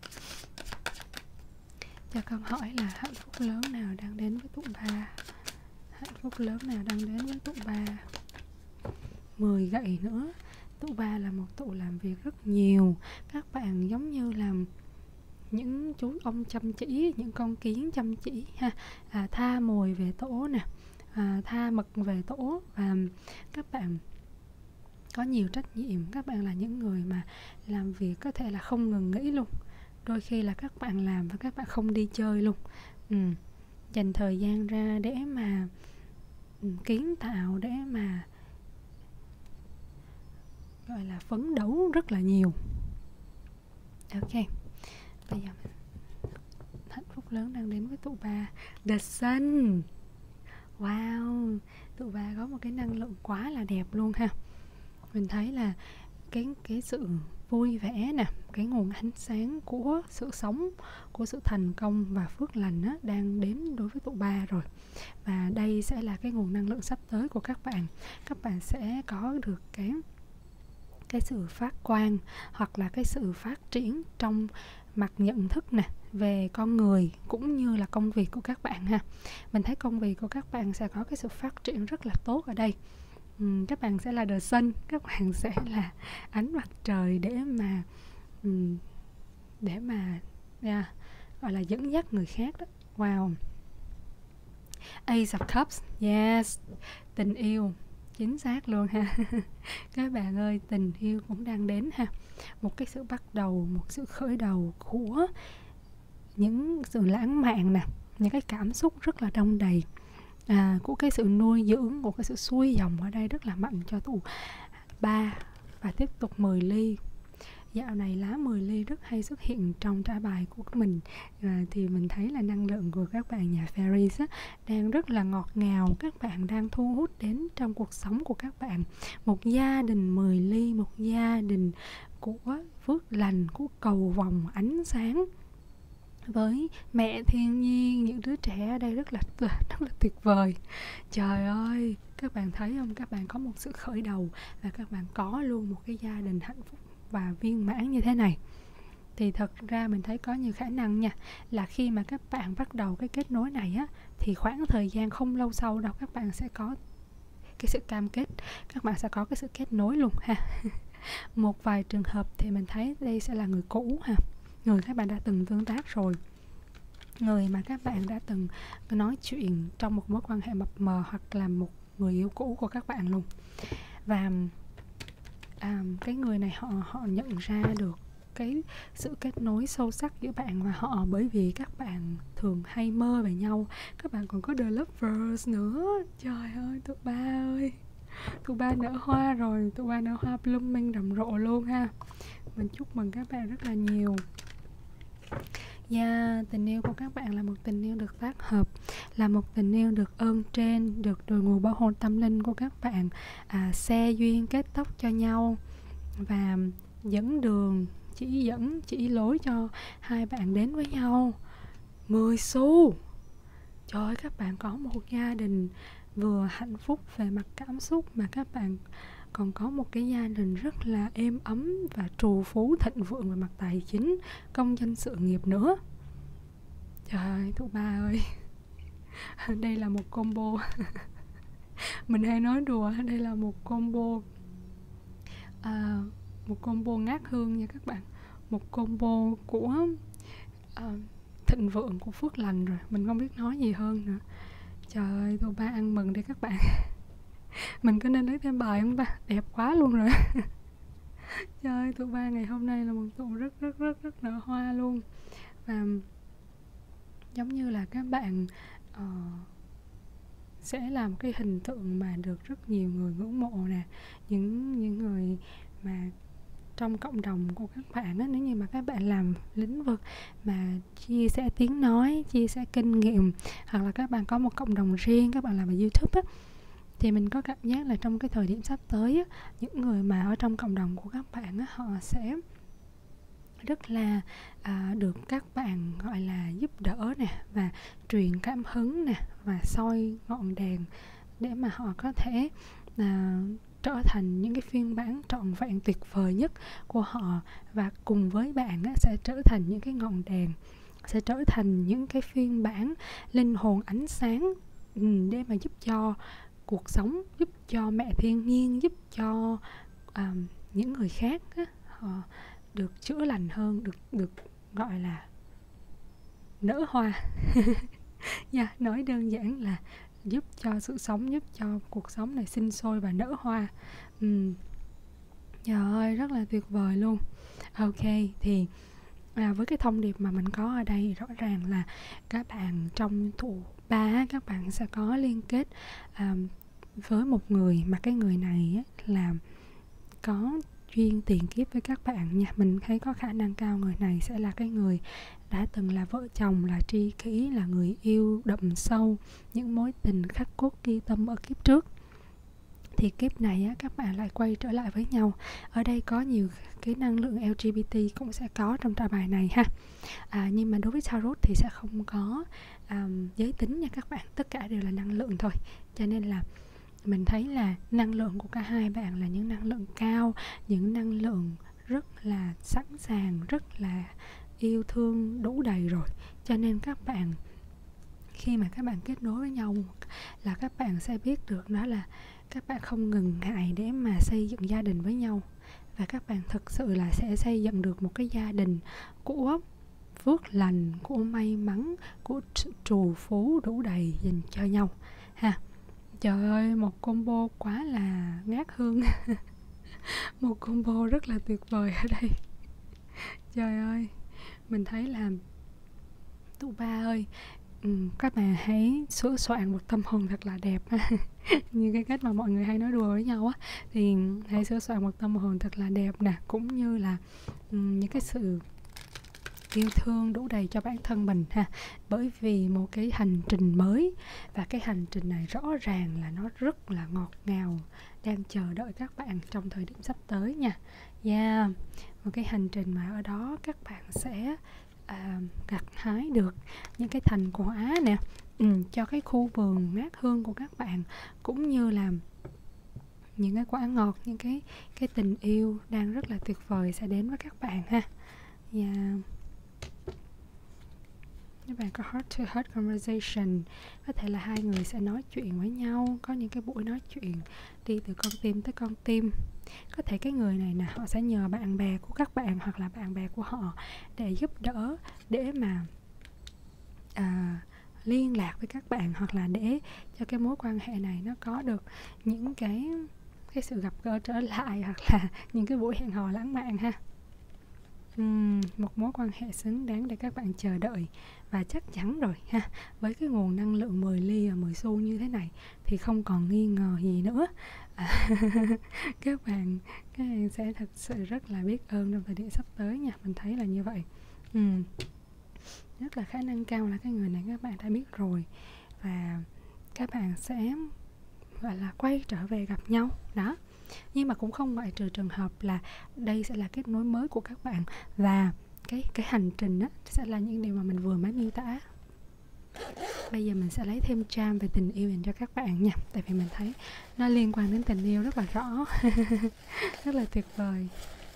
cho con hỏi là hạnh phúc lớn nào đang đến với tụ ba? Hạnh phúc lớn nào đang đến với tụ ba? Mười gậy nữa. Tụ ba là một tụ làm việc rất nhiều. Các bạn giống như là những chú ong chăm chỉ, những con kiến chăm chỉ ha, à, tha mồi về tổ nè, à, tha mật về tổ, và các bạn có nhiều trách nhiệm. Các bạn là những người mà làm việc có thể là không ngừng nghỉ luôn. Đôi khi là các bạn làm và các bạn không đi chơi luôn. Ừ. Dành thời gian ra để mà kiến tạo, để mà gọi là phấn đấu rất là nhiều. Ok, bây giờ mình hạnh phúc lớn đang đến với tụ ba. The Sun. Wow, tụ ba có một cái năng lượng quá là đẹp luôn ha. Mình thấy là cái cái sự vui vẻ nè, cái nguồn ánh sáng của sự sống, của sự thành công và phước lành á, đang đến đối với tụ ba rồi. Và đây sẽ là cái nguồn năng lượng sắp tới của các bạn. Các bạn sẽ có được cái cái sự phát quang, hoặc là cái sự phát triển trong mặt nhận thức nè, về con người cũng như là công việc của các bạn ha. Mình thấy công việc của các bạn sẽ có cái sự phát triển rất là tốt ở đây. Uhm, các bạn sẽ là the sun, các bạn sẽ là ánh mặt trời để mà um, để mà yeah, gọi là dẫn dắt người khác đó. Wow. Ace of Cups, yes, tình yêu, chính xác luôn ha. Các bạn ơi, tình yêu cũng đang đến ha. Một cái sự bắt đầu, một sự khởi đầu của những sự lãng mạn nè, những cái cảm xúc rất là đong đầy, à, của cái sự nuôi dưỡng, của cái sự xuôi dòng ở đây rất là mạnh cho tụ ba. Và tiếp tục mười ly. Dạo này lá mười ly rất hay xuất hiện trong trả bài của mình, à, thì mình thấy là năng lượng của các bạn nhà Fairies á, đang rất là ngọt ngào. Các bạn đang thu hút đến trong cuộc sống của các bạn một gia đình mười ly, một gia đình của phước lành, của cầu vồng ánh sáng, với mẹ thiên nhiên. Những đứa trẻ ở đây rất là rất là tuyệt vời. Trời ơi, các bạn thấy không? Các bạn có một sự khởi đầu, và các bạn có luôn một cái gia đình hạnh phúc và viên mãn như thế này. Thì thật ra mình thấy có nhiều khả năng nha, là khi mà các bạn bắt đầu cái kết nối này á, thì khoảng thời gian không lâu sau đâu các bạn sẽ có cái sự cam kết, các bạn sẽ có cái sự kết nối luôn ha. Một vài trường hợp thì mình thấy đây sẽ là người cũ ha, người các bạn đã từng tương tác rồi, người mà các bạn đã từng nói chuyện trong một mối quan hệ mập mờ, hoặc là một người yêu cũ của các bạn luôn. Và à, cái người này họ họ nhận ra được cái sự kết nối sâu sắc giữa bạn và họ, bởi vì các bạn thường hay mơ về nhau. Các bạn còn có The Lovers nữa. Trời ơi, tụi ba ơi, tụi ba nở hoa rồi, tụi ba nở hoa blooming rầm rộ luôn ha. Mình chúc mừng các bạn rất là nhiều. Yeah, tình yêu của các bạn là một tình yêu được tác hợp, là một tình yêu được ơn trên, được đội ngũ bảo hộ tâm linh của các bạn à, xe duyên kết tóc cho nhau và dẫn đường, chỉ dẫn, chỉ lối cho hai bạn đến với nhau. Mười xu. Trời ơi, các bạn có một gia đình vừa hạnh phúc về mặt cảm xúc, mà các bạn còn có một cái gia đình rất là êm ấm và trù phú thịnh vượng về mặt tài chính, công danh sự nghiệp nữa. Trời ơi, tụi ba ơi, đây là một combo. Mình hay nói đùa, đây là một combo à, một combo ngát hương nha các bạn. Một combo của à, thịnh vượng, của phước lành rồi. Mình không biết nói gì hơn nữa. Trời ơi, tụi ba ăn mừng đi các bạn. Mình có nên lấy thêm bài không ta? Đẹp quá luôn rồi. Trời ơi, tụi ba ngày hôm nay là một tụi rất rất rất rất nở hoa luôn. Và giống như là các bạn uh, sẽ là một cái hình tượng mà được rất nhiều người ngưỡng mộ nè. Những những người mà trong cộng đồng của các bạn á, nếu như mà các bạn làm lĩnh vực mà chia sẻ tiếng nói, chia sẻ kinh nghiệm, hoặc là các bạn có một cộng đồng riêng, các bạn làm ở YouTube á, thì mình có cảm giác là trong cái thời điểm sắp tới á, những người mà ở trong cộng đồng của các bạn á, họ sẽ rất là à, được các bạn gọi là giúp đỡ nè, và truyền cảm hứng nè, và soi ngọn đèn để mà họ có thể à, trở thành những cái phiên bản trọn vẹn tuyệt vời nhất của họ, và cùng với bạn á, sẽ trở thành những cái ngọn đèn, sẽ trở thành những cái phiên bản linh hồn ánh sáng ừ, để mà giúp cho cuộc sống, giúp cho mẹ thiên nhiên, giúp cho à, những người khác á, họ được chữa lành hơn, được được gọi là nở hoa. Yeah, nói đơn giản là giúp cho sự sống, giúp cho cuộc sống này sinh sôi và nở hoa. uhm. Trời ơi, rất là tuyệt vời luôn. Ok, thì à, với cái thông điệp mà mình có ở đây, rõ ràng là các bạn trong tụ ba, các bạn sẽ có liên kết à, với một người, mà cái người này á, là có duyên tiền kiếp với các bạn nha. Mình thấy có khả năng cao người này sẽ là cái người đã từng là vợ chồng, là tri kỷ, là người yêu đậm sâu, những mối tình khắc cốt ghi tâm ở kiếp trước. Thì kiếp này á, các bạn lại quay trở lại với nhau. Ở đây có nhiều cái năng lượng lờ giê bê tê cũng sẽ có trong trò bài này ha. À, nhưng mà đối với Tarot thì sẽ không có um, giới tính nha các bạn. Tất cả đều là năng lượng thôi. Cho nên là mình thấy là năng lượng của cả hai bạn là những năng lượng cao, những năng lượng rất là sẵn sàng, rất là yêu thương đủ đầy rồi. Cho nên các bạn, khi mà các bạn kết nối với nhau, là các bạn sẽ biết được đó là các bạn không ngần ngại để mà xây dựng gia đình với nhau. Và các bạn thực sự là sẽ xây dựng được một cái gia đình của phước lành, của may mắn, của trù phú đủ đầy dành cho nhau ha. Trời ơi, một combo quá là ngát hương. Một combo rất là tuyệt vời ở đây. Trời ơi, mình thấy là tụi ba ơi, ừ, các bạn hãy sửa soạn một tâm hồn thật là đẹp. Như cái cách mà mọi người hay nói đùa với nhau á, thì hãy sửa soạn một tâm hồn thật là đẹp nè, cũng như là um, những cái sự yêu thương đủ đầy cho bản thân mình ha. Bởi vì một cái hành trình mới, và cái hành trình này rõ ràng là nó rất là ngọt ngào đang chờ đợi các bạn trong thời điểm sắp tới nha. Yeah, một cái hành trình mà ở đó các bạn sẽ à, gặt hái được những cái thành quả nè, ừ, cho cái khu vườn ngát hương của các bạn, cũng như là những cái quả ngọt, những cái cái tình yêu đang rất là tuyệt vời sẽ đến với các bạn ha. Yeah. các bạn có heart to heart conversation, có thể là hai người sẽ nói chuyện với nhau, có những cái buổi nói chuyện đi từ con tim tới con tim. Có thể cái người này nè, họ sẽ nhờ bạn bè của các bạn hoặc là bạn bè của họ để giúp đỡ, để mà à, liên lạc với các bạn, hoặc là để cho cái mối quan hệ này nó có được những cái cái sự gặp gỡ trở lại, hoặc là những cái buổi hẹn hò lãng mạn ha. Uhm, một mối quan hệ xứng đáng để các bạn chờ đợi. Và chắc chắn rồi ha, với cái nguồn năng lượng mười ly và mười xu như thế này thì không còn nghi ngờ gì nữa. à, các bạn các bạn sẽ thật sự rất là biết ơn trong thời điểm sắp tới nha. Mình thấy là như vậy. uhm. Rất là khả năng cao là cái người này các bạn đã biết rồi, và các bạn sẽ gọi là quay trở về gặp nhau đó. Nhưng mà cũng không ngoại trừ trường hợp là đây sẽ là kết nối mới của các bạn, và cái cái hành trình đó sẽ là những điều mà mình vừa mới miêu tả. Bây giờ mình sẽ lấy thêm trang về tình yêu dành cho các bạn nha, tại vì mình thấy nó liên quan đến tình yêu rất là rõ. Rất là tuyệt vời.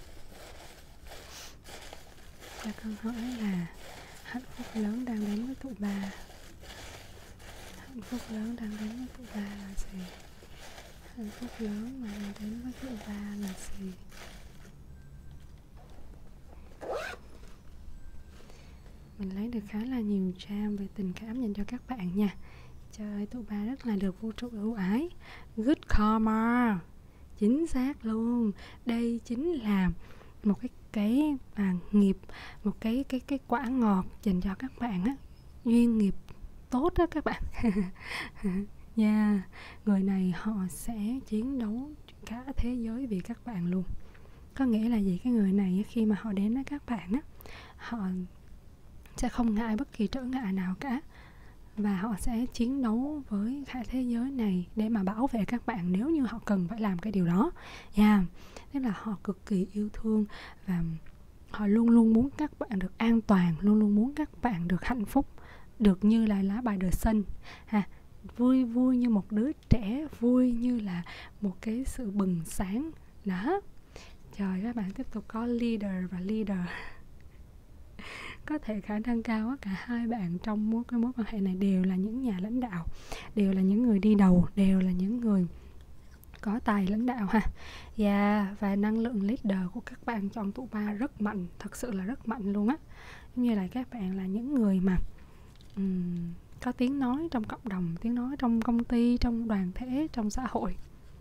Cho con hỏi là hạnh phúc lớn đang đến với tụi bà. Hạnh phúc lớn đang đến với tụi bà là gì? Hạnh phúc lớn mà đang đến với tụi bà là gì? Mình lấy được khá là nhiều trang về tình cảm dành cho các bạn nha. Trời ơi, tụi ba rất là được vũ trụ ưu ái. Good karma. Chính xác luôn. Đây chính là một cái cái à, nghiệp, một cái cái cái quả ngọt dành cho các bạn á, duyên nghiệp tốt đó các bạn. Nha, yeah. Người này họ sẽ chiến đấu cả thế giới vì các bạn luôn. Có nghĩa là gì? Cái người này khi mà họ đến với các bạn á, họ sẽ không ngại bất kỳ trở ngại nào cả, và họ sẽ chiến đấu với cả thế giới này để mà bảo vệ các bạn nếu như họ cần phải làm cái điều đó. Yeah. Tức là họ cực kỳ yêu thương, và họ luôn luôn muốn các bạn được an toàn, luôn luôn muốn các bạn được hạnh phúc, được như là lá bài The Sun ha, vui vui như một đứa trẻ, vui như là một cái sự bừng sáng đó. Trời, các bạn tiếp tục có leader và leader. Có thể khả năng cao cả hai bạn trong mối, cái mối quan hệ này đều là những nhà lãnh đạo, đều là những người đi đầu, đều là những người có tài lãnh đạo ha. Yeah, và năng lượng leader của các bạn chọn tụ ba rất mạnh, thật sự là rất mạnh luôn á. Giống như là các bạn là những người mà um, có tiếng nói trong cộng đồng, tiếng nói trong công ty, trong đoàn thể, trong xã hội.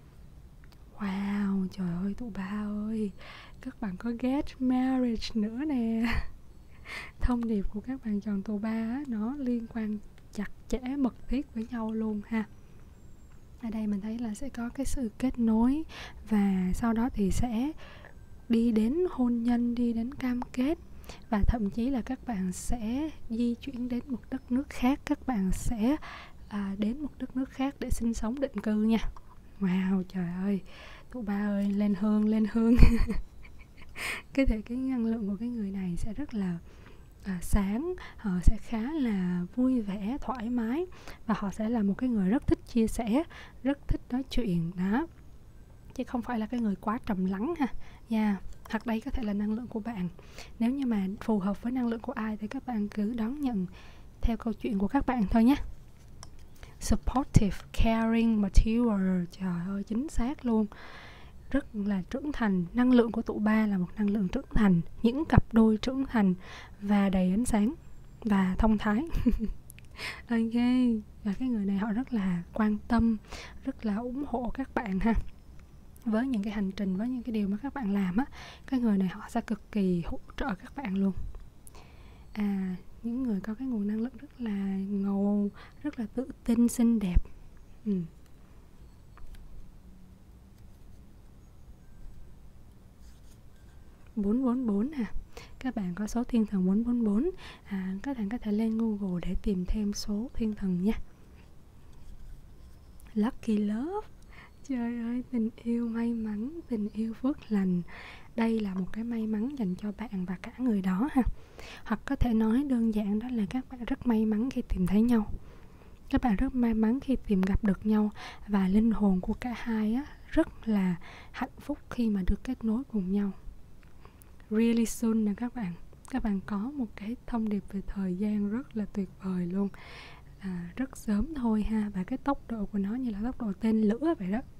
Wow, trời ơi tụ ba ơi, các bạn có get marriage nữa nè. Thông điệp của các bạn chọn tụ ba nó liên quan chặt chẽ mật thiết với nhau luôn ha. Ở đây mình thấy là sẽ có cái sự kết nối, và sau đó thì sẽ đi đến hôn nhân, đi đến cam kết, và thậm chí là các bạn sẽ di chuyển đến một đất nước khác, các bạn sẽ à, đến một đất nước khác để sinh sống định cư nha. Wow, trời ơi, tụi ba ơi, lên hương, lên hương. Cái thể cái năng lượng của cái người này sẽ rất là à, sáng, họ sẽ khá là vui vẻ, thoải mái, và họ sẽ là một cái người rất thích chia sẻ, rất thích nói chuyện đó, chứ không phải là cái người quá trầm lắng ha. Yeah. Hoặc đây có thể là năng lượng của bạn. Nếu như mà phù hợp với năng lượng của ai thì các bạn cứ đón nhận theo câu chuyện của các bạn thôi nhé. Supportive, caring, mature. Trời ơi, chính xác luôn. Rất là trưởng thành. Năng lượng của tụ ba là một năng lượng trưởng thành, những cặp đôi trưởng thành và đầy ánh sáng và thông thái. Ok. Và cái người này họ rất là quan tâm, rất là ủng hộ các bạn ha. Với những cái hành trình, với những cái điều mà các bạn làm á, cái người này họ sẽ cực kỳ hỗ trợ các bạn luôn. À, những người có cái nguồn năng lượng rất là ngầu, rất là tự tin, xinh đẹp. Ừ. bốn bốn bốn à. Các bạn có số thiên thần bốn bốn bốn. À, các bạn có thể lên Google để tìm thêm số thiên thần nha. Lucky Love. Trời ơi, tình yêu may mắn, tình yêu phước lành. Đây là một cái may mắn dành cho bạn và cả người đó ha. Hoặc có thể nói đơn giản đó là các bạn rất may mắn khi tìm thấy nhau. Các bạn rất may mắn khi tìm gặp được nhau, và linh hồn của cả hai á, rất là hạnh phúc khi mà được kết nối cùng nhau. Really soon nè các bạn. các bạn có một cái thông điệp về thời gian rất là tuyệt vời luôn. À, rất sớm thôi ha, và cái tốc độ của nó như là tốc độ tên lửa vậy đó.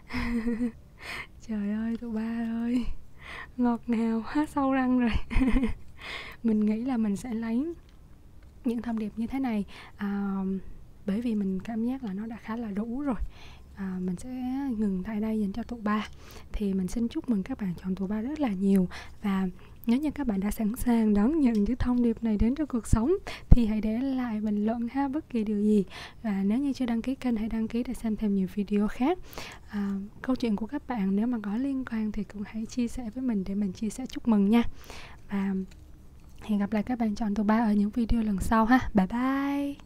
Trời ơi tụi ba ơi, ngọt ngào hết sâu răng rồi. Mình nghĩ là mình sẽ lấy những thông điệp như thế này, à, bởi vì mình cảm giác là nó đã khá là đủ rồi. À, mình sẽ ngừng tại đây dành cho tụ ba. Thì mình xin chúc mừng các bạn chọn tụ ba rất là nhiều. Và nếu như các bạn đã sẵn sàng đón nhận những thông điệp này đến trong cuộc sống thì hãy để lại bình luận ha, bất kỳ điều gì. Và nếu như chưa đăng ký kênh, hãy đăng ký để xem thêm nhiều video khác. À, câu chuyện của các bạn nếu mà có liên quan thì cũng hãy chia sẻ với mình để mình chia sẻ chúc mừng nha. Và hẹn gặp lại các bạn chọn tụ ba ở những video lần sau ha. Bye bye.